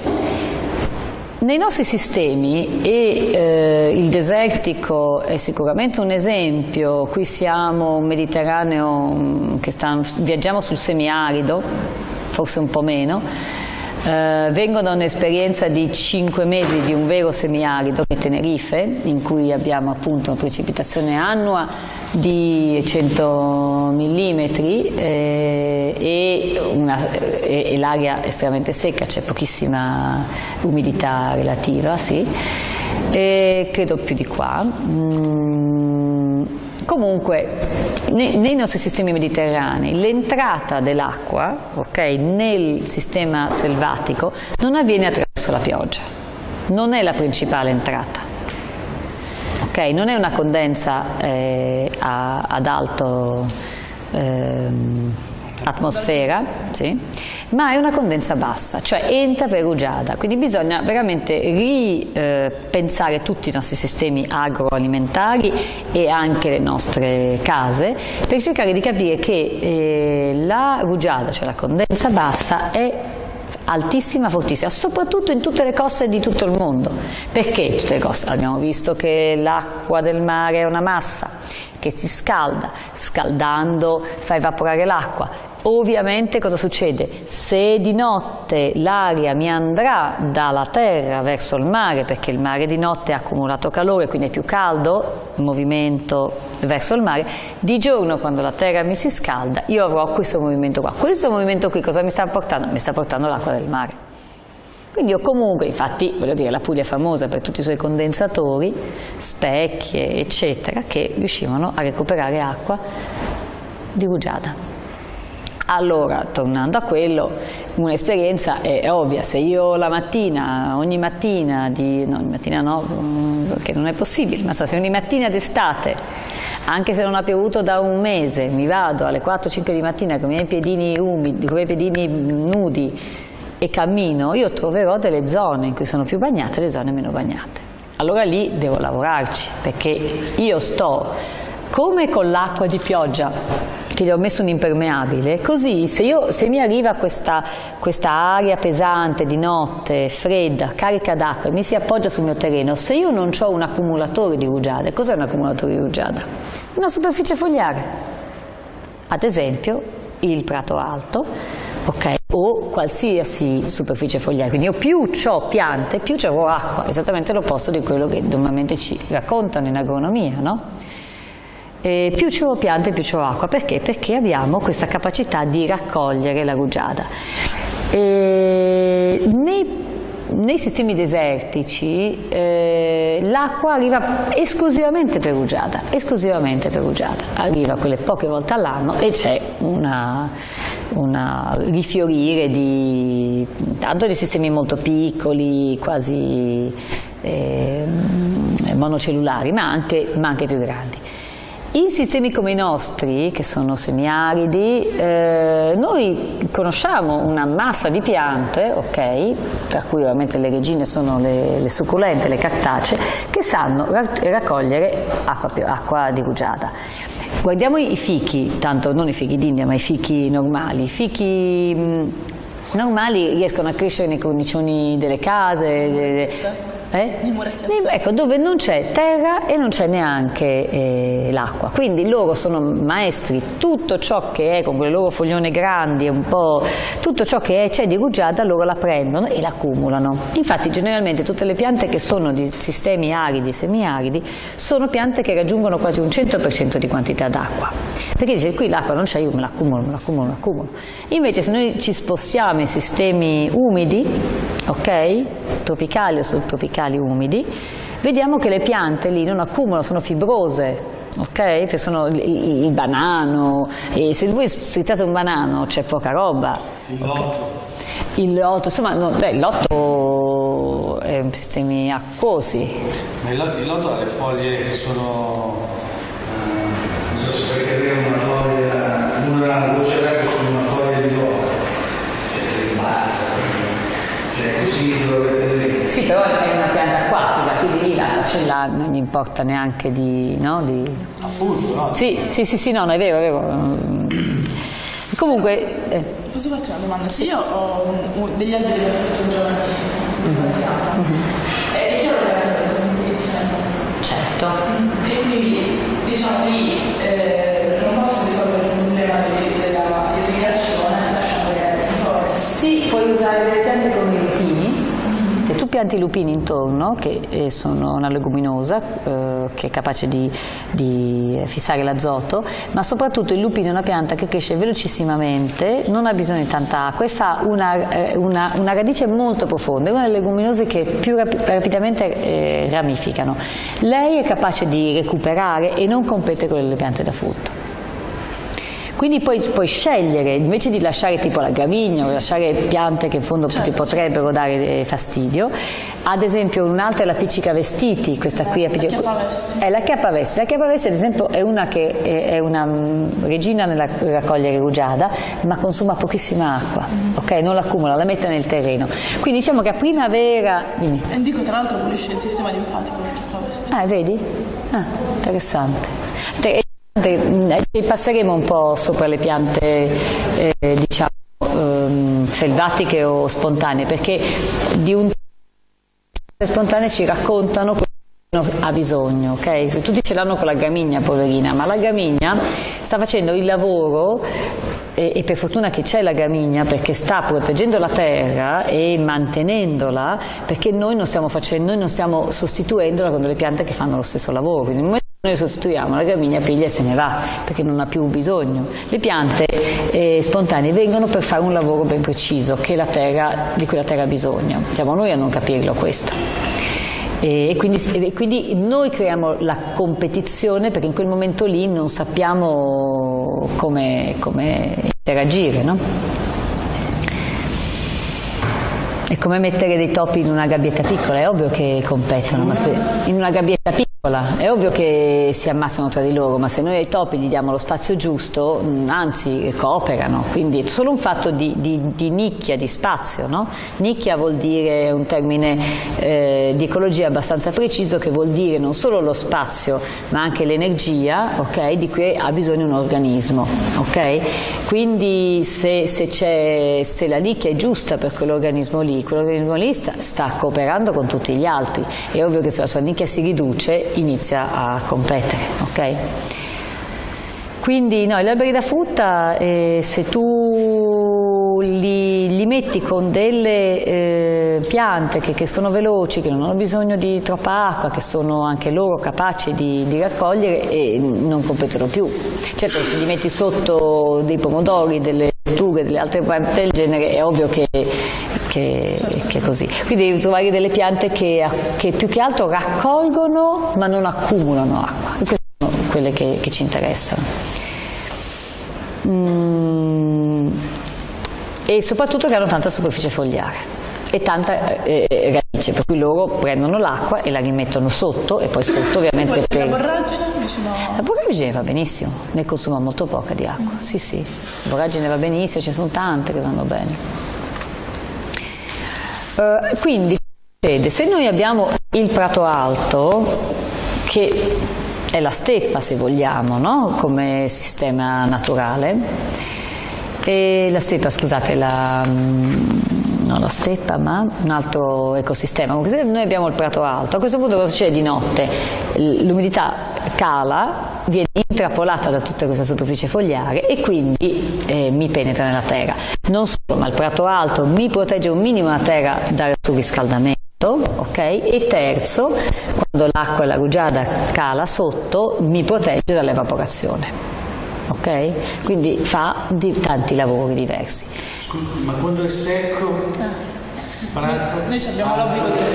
Nei nostri sistemi, e eh, il desertico è sicuramente un esempio, qui siamo un Mediterraneo che sta, viaggiamo sul semiarido, forse un po' meno. Uh, vengo da un'esperienza di cinque mesi di un vero semiarido che è Tenerife, in cui abbiamo appunto una precipitazione annua di cento millimetri eh, e, e, e l'aria estremamente secca, c'è pochissima umidità relativa, sì, e credo più di qua. Mm. Comunque, nei, nei nostri sistemi mediterranei l'entrata dell'acqua, okay, nel sistema selvatico non avviene attraverso la pioggia, non è la principale entrata, okay? Non è una condensa eh, a, ad alto eh, atmosfera, sì? Ma è una condensa bassa, cioè entra per rugiada, quindi bisogna veramente ripensare eh, tutti i nostri sistemi agroalimentari e anche le nostre case per cercare di capire che eh, la rugiada, cioè la condensa bassa, è altissima, fortissima, soprattutto in tutte le coste di tutto il mondo. Perché tutte le coste? Abbiamo visto che l'acqua del mare è una massa che si scalda, scaldando fa evaporare l'acqua. Ovviamente cosa succede? Se di notte l'aria mi andrà dalla terra verso il mare, perché il mare di notte ha accumulato calore, quindi è più caldo, il movimento verso il mare, di giorno quando la terra mi si scalda io avrò questo movimento qua. Questo movimento qui cosa mi sta portando? Mi sta portando l'acqua del mare. Quindi io comunque, infatti, voglio dire, la Puglia è famosa per tutti i suoi condensatori, specchie, eccetera, che riuscivano a recuperare acqua di rugiada. Allora, tornando a quello, un'esperienza è ovvia, se io la mattina, ogni mattina, di, no, ogni mattina no, perché non è possibile, ma so, se ogni mattina d'estate, anche se non ha piovuto da un mese, mi vado alle quattro cinque di mattina con i miei piedini umidi, con i miei piedini nudi e cammino, io troverò delle zone in cui sono più bagnate e delle zone meno bagnate. Allora lì devo lavorarci, perché io sto come con l'acqua di pioggia, che gli ho messo un impermeabile, così se, io, se mi arriva questa, questa aria pesante di notte, fredda, carica d'acqua e mi si appoggia sul mio terreno, se io non ho un accumulatore di rugiada, cos'è un accumulatore di rugiada? Una superficie fogliare, ad esempio il prato alto, ok, o qualsiasi superficie fogliare, quindi io più ho piante, più ho acqua, esattamente l'opposto di quello che normalmente ci raccontano in agronomia, no? E più ho piante, più ho acqua. Perché? Perché abbiamo questa capacità di raccogliere la rugiada. E nei, nei sistemi desertici eh, l'acqua arriva esclusivamente per rugiada, esclusivamente per rugiada. Arriva quelle poche volte all'anno e c'è una, una rifiorire di, tanto di sistemi molto piccoli, quasi eh, monocellulari, ma anche, ma anche più grandi. In sistemi come i nostri, che sono semiaridi, eh, noi conosciamo una massa di piante, ok, tra cui ovviamente le regine sono le, le succulente, le cattacee, che sanno raccogliere acqua, acqua di rugiada. Guardiamo i fichi, tanto non i fichi d'India, ma i fichi normali. I fichi mh, normali riescono a crescere nei cornicioni delle case, delle, Eh? Ecco, dove non c'è terra e non c'è neanche eh, l'acqua, quindi loro sono maestri, tutto ciò che è con quelle loro foglione grandi, un po', tutto ciò che c'è di rugiada loro la prendono e l'accumulano. Infatti generalmente tutte le piante che sono di sistemi aridi e semiaridi sono piante che raggiungono quasi un cento per cento di quantità d'acqua, perché dice qui l'acqua non c'è, io me l'accumulo, me l'accumulo, me l'accumulo. Invece se noi ci spostiamo in sistemi umidi, ok, tropicali o subtropicali umidi, vediamo che le piante lì non accumulano, sono fibrose, ok? Perché sono il, il banano, e se voi strizzate un banano c'è poca roba. Il lotto. Okay. Il lotto, insomma, no, beh, il lotto è un sistemi acquosi. Ma il lotto, il lotto ha le foglie che sono, eh, non so se per capire una foglia, una voce d'acqua su una foglia di lotto, cioè che rimbalza, cioè così dove sì, però è una pianta acquatica, quindi lì l'acqua ce l'ha, non gli importa neanche di, no, di... Appunto, no? Sì, sì, sì, sì, no, no, è vero, è vero. Comunque... Eh. Posso farti una domanda? Se io ho un, un, degli alberi da frutto giovanissimi, mm-hmm. è chiaro che è una competizione? Certo. E quindi, diciamo lì, eh, non posso risolvere il problema della irrigazione lasciando che... Sì, puoi usare delle piante con i lupini. Se tu pianti i lupini intorno, che eh, sono una leguminosa, eh, che è capace di, di fissare l'azoto, ma soprattutto il lupino è una pianta che cresce velocissimamente, non ha bisogno di tanta acqua e fa una, eh, una, una radice molto profonda, è una delle leguminose che più rap rapidamente eh, ramificano. Lei è capace di recuperare e non compete con le piante da frutto. Quindi poi puoi scegliere, invece di lasciare tipo la gramigna o lasciare piante che in fondo certo. ti potrebbero dare fastidio, ad esempio un'altra è la piccica vestiti, questa qui è la chiappavesti. È la chiappavesti. La chiappavesti ad esempio è una che è una regina nella raccogliere rugiada, ma consuma pochissima acqua, mm. ok? Non l'accumula, la mette nel terreno. Quindi diciamo che a primavera... Dimmi. E dico tra l'altro pulisce il sistema linfatico la chiappavesti. Ah, vedi? Ah, interessante. Passeremo un po' sopra le piante eh, diciamo ehm, selvatiche o spontanee, perché di un spontanee ci raccontano quello che ha bisogno, ok? Tutti ce l'hanno con la gramigna, poverina, ma la gramigna sta facendo il lavoro e, e per fortuna che c'è la gramigna, perché sta proteggendo la terra e mantenendola, perché noi non stiamo facendo, noi non stiamo sostituendola con delle piante che fanno lo stesso lavoro. Quindi noi sostituiamo la gramigna, piglia e se ne va, perché non ha più bisogno. Le piante eh, spontanee vengono per fare un lavoro ben preciso che la terra, di cui la terra ha bisogno. Siamo noi a non capirlo questo. E quindi, e quindi noi creiamo la competizione, perché in quel momento lì non sappiamo come, come interagire, no? È come mettere dei topi in una gabbietta piccola, è ovvio che competono, ma se in una gabbietta piccola È ovvio che si ammassano tra di loro, ma se noi ai topi gli diamo lo spazio giusto, anzi cooperano, quindi è solo un fatto di, di, di nicchia, di spazio, no? Nicchia vuol dire un termine eh, di ecologia abbastanza preciso, che vuol dire non solo lo spazio ma anche l'energia, okay, di cui ha bisogno un organismo, okay? Quindi se, se, c'è, se la nicchia è giusta per quell'organismo lì, quell'organismo lì sta, sta cooperando con tutti gli altri. È ovvio che se la sua nicchia si riduce inizia a competere, ok? Quindi no, gli alberi da frutta, eh, se tu li, li metti con delle eh, piante che crescono veloci, che non hanno bisogno di troppa acqua, che sono anche loro capaci di, di raccogliere, e non competono più. Certo, se li metti sotto dei pomodori, delle tughe, delle altre piante del genere, è ovvio che, che, che è così. Quindi devi trovare delle piante che, che più che altro raccolgono ma non accumulano acqua. E queste sono quelle che, che ci interessano. Mm. E soprattutto che hanno tanta superficie fogliare e tanta eh, radice, per cui loro prendono l'acqua e la rimettono sotto, e poi sotto ovviamente e per... La borragine invece no? La borragine va benissimo, ne consuma molto poca di acqua, sì sì, la borragine va benissimo, ci sono tante che vanno bene. Uh, quindi se noi abbiamo il prato alto, che è la steppa se vogliamo, no? Come sistema naturale, e la steppa, scusate, la, non la steppa ma un altro ecosistema. Comunque, se noi abbiamo il prato alto, a questo punto cosa succede di notte? L'umidità cala, viene intrappolata da tutta questa superficie fogliare e quindi eh, mi penetra nella terra. Non solo, ma il prato alto mi protegge un minimo la terra dal surriscaldamento. Okay? E terzo, quando l'acqua e la rugiada cala sotto, mi protegge dall'evaporazione, okay? Quindi fa di tanti lavori diversi. Scusa, ma quando è secco? Ah. Noi, noi abbiamo l'obbligo di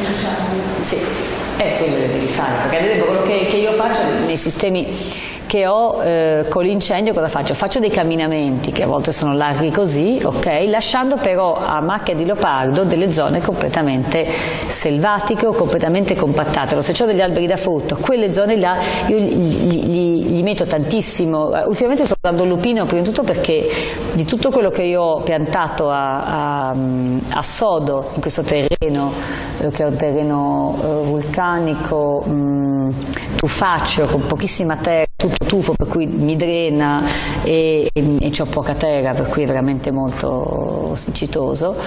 sì, è quello che devi fare, perché ad esempio quello che, che io faccio nei sistemi che ho eh, con l'incendio, cosa faccio? Faccio dei camminamenti che a volte sono larghi così, ok? Lasciando però a macchia di leopardo delle zone completamente selvatiche o completamente compattate. Se ho degli alberi da frutto, quelle zone là io gli, gli, gli metto tantissimo. Ultimamente sto dando lupino prima di tutto perché di tutto quello che io ho piantato a, a, a sodo in questo terreno, eh, che è un terreno eh, vulcanico, mh, tufaccio, con pochissima terra, tutto tufo, per cui mi drena e, e, e c'ho poca terra, per cui è veramente molto siccitoso.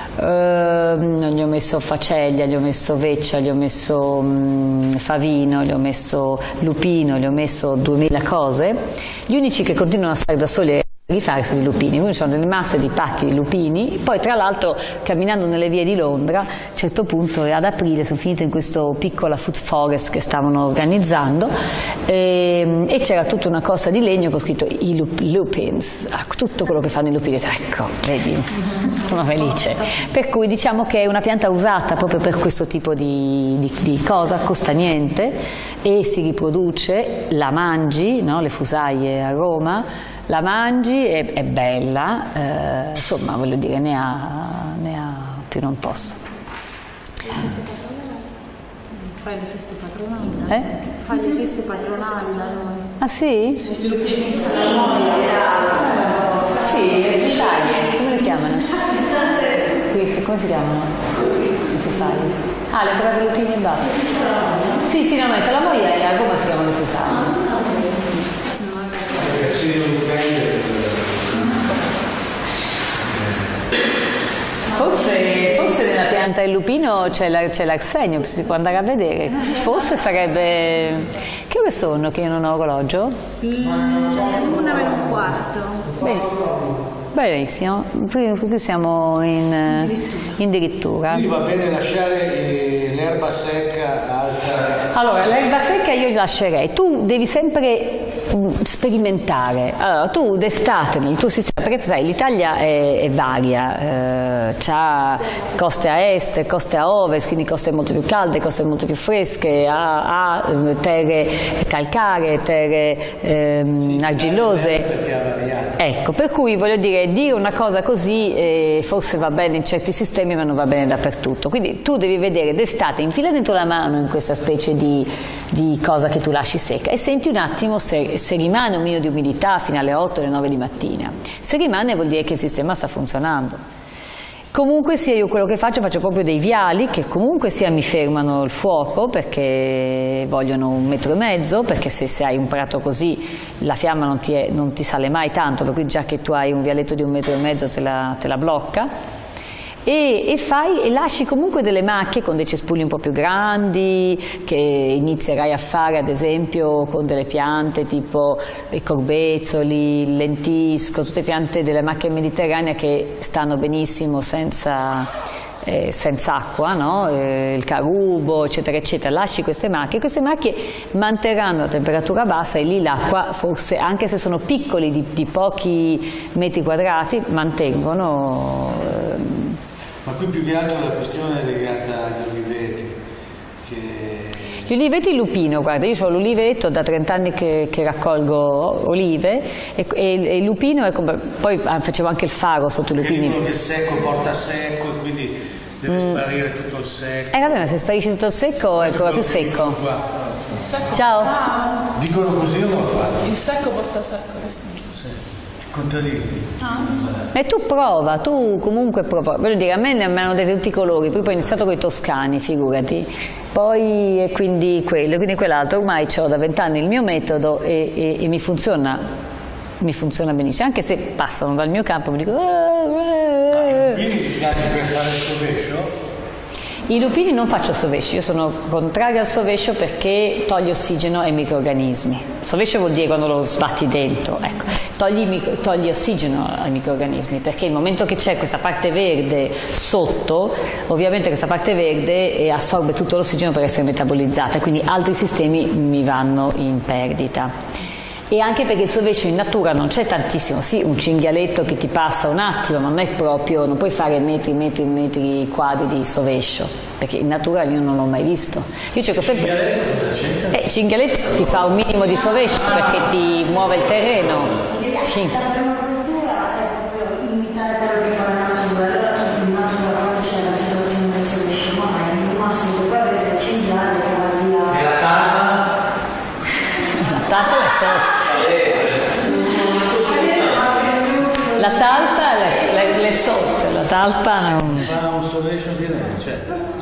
Uh, gli ho messo faceglia, gli ho messo veccia, gli ho messo mh, favino, gli ho messo lupino, gli ho messo duemila cose. Gli unici che continuano a stare da soli di fare sono i lupini, quindi sono delle masse di pacchi di lupini. Poi tra l'altro camminando nelle vie di Londra a un certo punto ad aprile sono finita in questo piccola food forest che stavano organizzando e, e c'era tutta una costa di legno con scritto i lup, lupins, tutto quello che fanno i lupini. Ecco, vedi, sono felice. Per cui diciamo che è una pianta usata proprio per questo tipo di, di, di cosa, costa niente e si riproduce, la mangi, no? Le fusaie a Roma, la mangi, è, è bella, eh, insomma voglio dire ne ha, ne ha più non posso. Fai le feste patronali? Eh? Fai le feste patronali da noi. Ah sì? Sì, sì, sì. Sì, le fusaie, come le chiamano? Qui, come si chiamano? Le fusaie. Ah, le colate lupine e basta. Sì, sì, no, ma la moia a Roma si chiamano le fusaie. Forse, forse nella pianta del lupino c'è l'arsenio, si può andare a vedere. Forse sarebbe... Che ore sono che io non ho orologio? Una per un quarto. Bene. Benissimo, qui siamo in, in dirittura. Quindi va bene lasciare l'erba secca alta? Allora, l'erba secca io lascerei. Tu devi sempre sperimentare. Allora, tu d'estate nel tuo sistema, perché sai, l'Italia è, è varia, eh, c'ha coste a est, coste a ovest, quindi coste molto più calde, coste molto più fresche, ha, ha terre calcaree, terre ehm, argillose. Ecco, per cui voglio dire, dire una cosa così eh, forse va bene in certi sistemi ma non va bene dappertutto. Quindi tu devi vedere d'estate, infila dentro la mano in questa specie di, di cosa che tu lasci secca e senti un attimo se, se rimane un minimo di umidità fino alle otto, alle nove di mattina. Se rimane vuol dire che il sistema sta funzionando. Comunque sia, io quello che faccio, faccio proprio dei viali che comunque sia mi fermano il fuoco perché vogliono un metro e mezzo, perché se, se hai un prato così la fiamma non ti, è, non ti sale mai tanto, per cui già che tu hai un vialetto di un metro e mezzo te la, te la blocca. E, e, fai, e lasci comunque delle macchie con dei cespugli un po' più grandi che inizierai a fare ad esempio con delle piante tipo i corbezzoli, il lentisco, tutte piante delle macchie mediterranee che stanno benissimo senza, eh, senza acqua, no? eh, il carubo eccetera eccetera. Lasci queste macchie, queste macchie manterranno a temperatura bassa e lì l'acqua forse anche se sono piccoli di, di pochi metri quadrati mantengono eh, Ma qui più che altro la questione è legata agli oliveti. Che... Gli oliveti lupino, guarda, io ho l'oliveto, da trent'anni che, che raccolgo olive e, e, e il lupino, è come, poi facevo anche il faro sotto i lupini. Dicono che il secco porta secco e quindi deve mm. sparire tutto il secco. Eh vabbè, ma se sparisce tutto il secco è ancora più secco. secco. Ciao. Dicono così o non lo fanno? Il secco porta secco. Contadini. Ah. E tu prova, tu comunque prova, voglio dire, a me ne hanno dati tutti i colori, poi poi ho iniziato con i toscani, figurati, poi e quindi quello, quindi quell'altro, ormai ho da vent'anni il mio metodo e, e, e mi funziona, mi funziona benissimo, anche se passano dal mio campo mi dicono... Ah, quindi ti piace per fare il sovescio? I lupini non faccio sovescio, io sono contraria al sovescio perché toglie ossigeno ai microrganismi. Sovescio vuol dire quando lo sbatti dentro, ecco. Togli, togli ossigeno ai microrganismi perché il momento che c'è questa parte verde sotto, ovviamente questa parte verde assorbe tutto l'ossigeno per essere metabolizzata, quindi altri sistemi mi vanno in perdita. E anche perché il sovescio in natura non c'è tantissimo, sì, un cinghialetto che ti passa un attimo, ma non è proprio, non puoi fare metri, metri, metri quadri di sovescio, perché in natura io non l'ho mai visto. Io cerco sempre... Eh, cinghialetto ti fa un minimo di sovescio perché ti muove il terreno. Cin... E la talpa? La talpa è sotto. La talpa le, le, le sotto, la talpa non... Fa un sovescio di lei, cioè...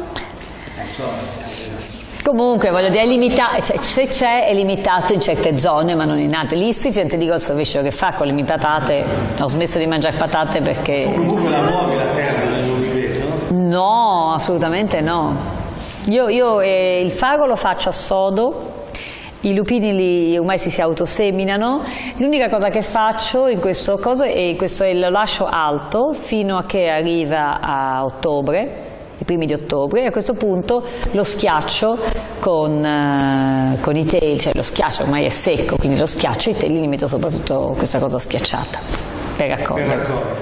Comunque, voglio dire, è limitato, cioè, se c'è è limitato in certe zone, ma non in altre. L'istrigent, ti dico il sovescio che fa con le mie patate, ho smesso di mangiare patate perché... Comunque la muovi la terra nell'oliveto? No, assolutamente no. Io, io eh, il faro lo faccio a sodo. I lupini li, ormai si, si autoseminano, l'unica cosa che faccio in questo coso è, questo è, lo lascio alto fino a che arriva a ottobre, i primi di ottobre, e a questo punto lo schiaccio con, uh, con i teli, cioè lo schiaccio, ormai è secco, quindi lo schiaccio, i teli li metto soprattutto questa cosa schiacciata per raccogliere. Per raccogliere.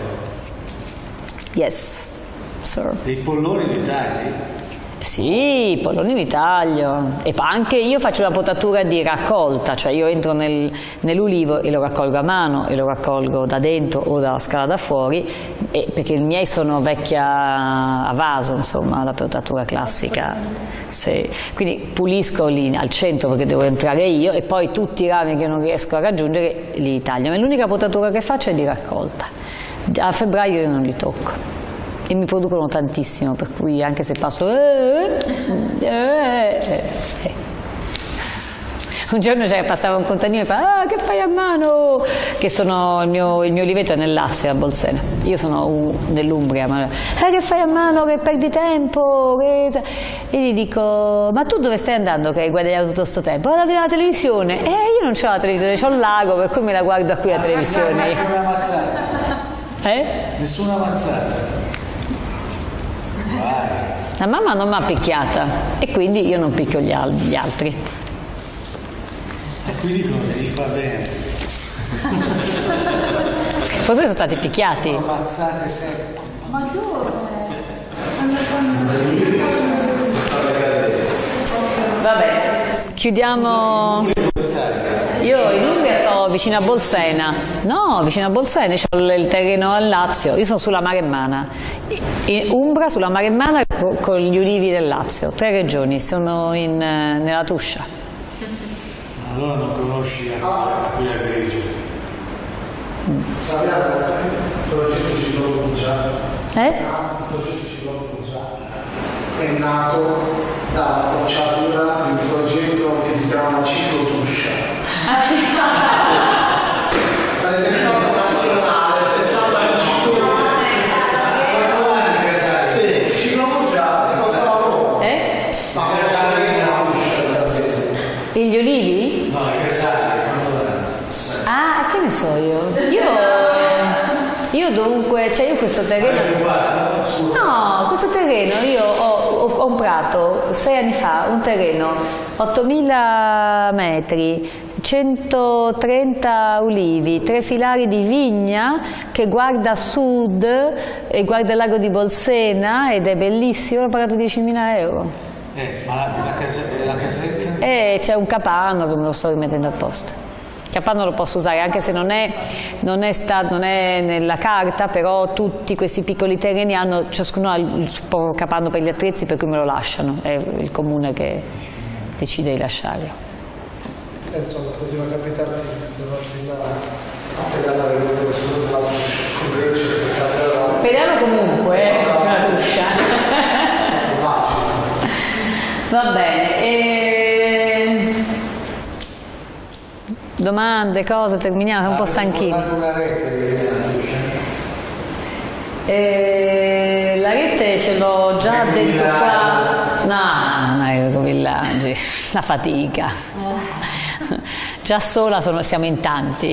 Yes, sir. Dei polloni li tagli? Sì, i polloni li taglio e anche io faccio la potatura di raccolta, cioè io entro nel, nell'ulivo e lo raccolgo a mano e lo raccolgo da dentro o dalla scala da fuori, e, perché i miei sono vecchia a vaso, insomma, la potatura classica. Se, quindi pulisco lì al centro perché devo entrare io e poi tutti i rami che non riesco a raggiungere li taglio, ma l'unica potatura che faccio è di raccolta. A febbraio io non li tocco. E mi producono tantissimo, per cui anche se passo... Eh, eh, eh, eh. Un giorno cioè, passava un contadino e fa ah, che fai a mano? Che sono, il mio, il mio oliveto è nel Lazio, a Bolsena. Io sono dell'Umbria, ma eh, che fai a mano? Che perdi tempo? Che... E gli dico, ma tu dove stai andando che hai guadagnato tutto questo tempo? Vado a vedere la televisione. Eh, io non c'ho la televisione, c'ho il lago, per cui me la guardo qui la televisione. Eh? Nessuna mazzata. La mamma non mi ha picchiata e quindi io non picchio gli, al gli altri. qui dicono che gli fa bene. Forse sono stati picchiati. Ammazzate sempre. Ma dove? Vabbè, chiudiamo. Io in Umbria sto vicino a Bolsena. No, vicino a Bolsena, c'ho il terreno al Lazio. Io sono sulla Maremmana. In Umbra, sulla Maremmana, con gli ulivi del Lazio. Tre regioni, sono in, nella Tuscia. Allora non conosci anche qui a Greggio. Sappiamo il progetto Ciclopungia. Eh? Il progetto Ciclopungia è nato dalla bocciatura di un progetto che si chiama Ciclotuscia. Ah sì? Per esempio nazionale, se si parla di Ciclopungia. Sì, Ciclopungia, cosa la Roma? Eh? Ma che sarà che si E gli olivi? No, i casali, quanto erano? Ah, che ne so io? Io, io dunque, cioè io questo terreno... No, questo terreno io ho, ho comprato sei anni fa un terreno, ottomila metri, centotrenta ulivi, tre filari di vigna che guarda a sud e guarda il lago di Bolsena ed è bellissimo, ho pagato diecimila euro. Eh, ma la, la, casa, la casetta? E c'è un capanno che me lo sto rimettendo a posto. Il capanno lo posso usare anche se non è, non è, sta, non è nella carta, però tutti questi piccoli terreni hanno, ciascuno ha il suo capanno per gli attrezzi, per cui me lo lasciano, è il comune che decide di lasciarlo. Insomma, poteva capitarti tutte le volte là a pedalare con questo della Tuscia. Pedalo comunque, eh, la Tuscia. Va bene. E... domande, cose, terminiamo, siamo un po' stanchini. Una rete E... la rete ce l'ho già dentro qua. No, non è con villaggi, la fatica. Già sola sono, siamo in tanti.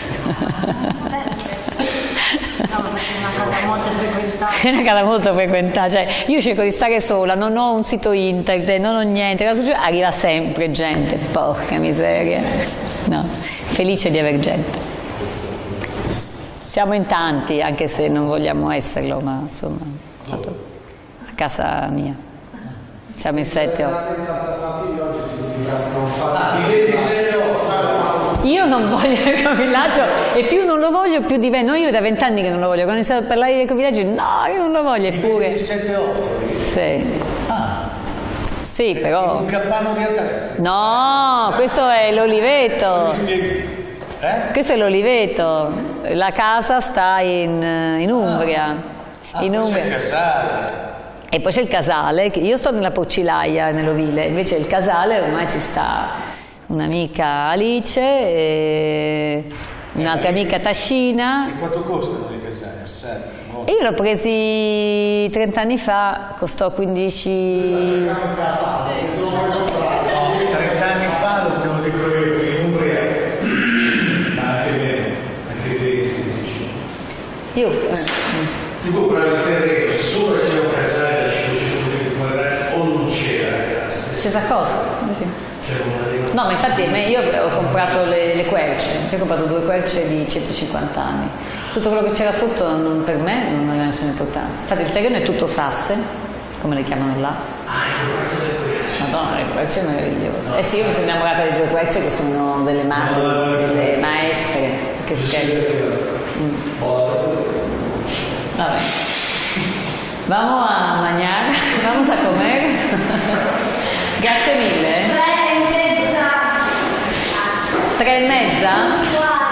No, perché è una casa molto frequentata. È una casa molto frequentata, cioè io cerco di stare sola, non ho un sito internet, non ho niente, arriva sempre gente, porca miseria. No, felice di aver gente. Siamo in tanti, anche se non vogliamo esserlo, ma insomma, a casa mia. Siamo in sette o otto. Io non voglio l'ecovillaggio e più non lo voglio più divento. No, io da vent'anni che non lo voglio. Quando ho iniziato a parlare di ecovillaggio, no, io non lo voglio, eppure. sette otto? Sì. Ah. Sì, però. Un capanno di attrezzo? No, questo è l'oliveto. Eh? Questo è l'oliveto. La casa sta in, in Umbria. Ah, in poi Umbria. c'è il casale. E poi c'è il casale, che io sto nella Porcilaia, nell'Ovile, invece il casale ormai ci sta un'amica Alice, e un'altra amica Tascina. E quanto costano i casali? Assai. E io l'ho presi trenta anni fa, costò quindici... No, trenta anni fa lo te lo dico io in Umbria. Ma anche meno, anche venti. Io... Eh. Io compravo il terreno, solo c'era un casale da cinquecento metri quadrati o non c'era la casa. Stessa cosa? Sì. C'era una dei... No, ma infatti io ho comprato le, le querce, io ho comprato due querce di centocinquanta anni. Tutto quello che c'era sotto non, per me non aveva nessuna importanza. Infatti il terreno è tutto sasse, come le chiamano là. Ah, hai comprato le querce? Madonna, le querce meravigliose. Eh sì, io mi sono innamorata delle due querce che sono delle madri, delle maestre. Che scherzo. Mm. Vabbè. Vamos a mangiare, vamos a comer. Grazie mille. Tre e mezza. Tre e mezza?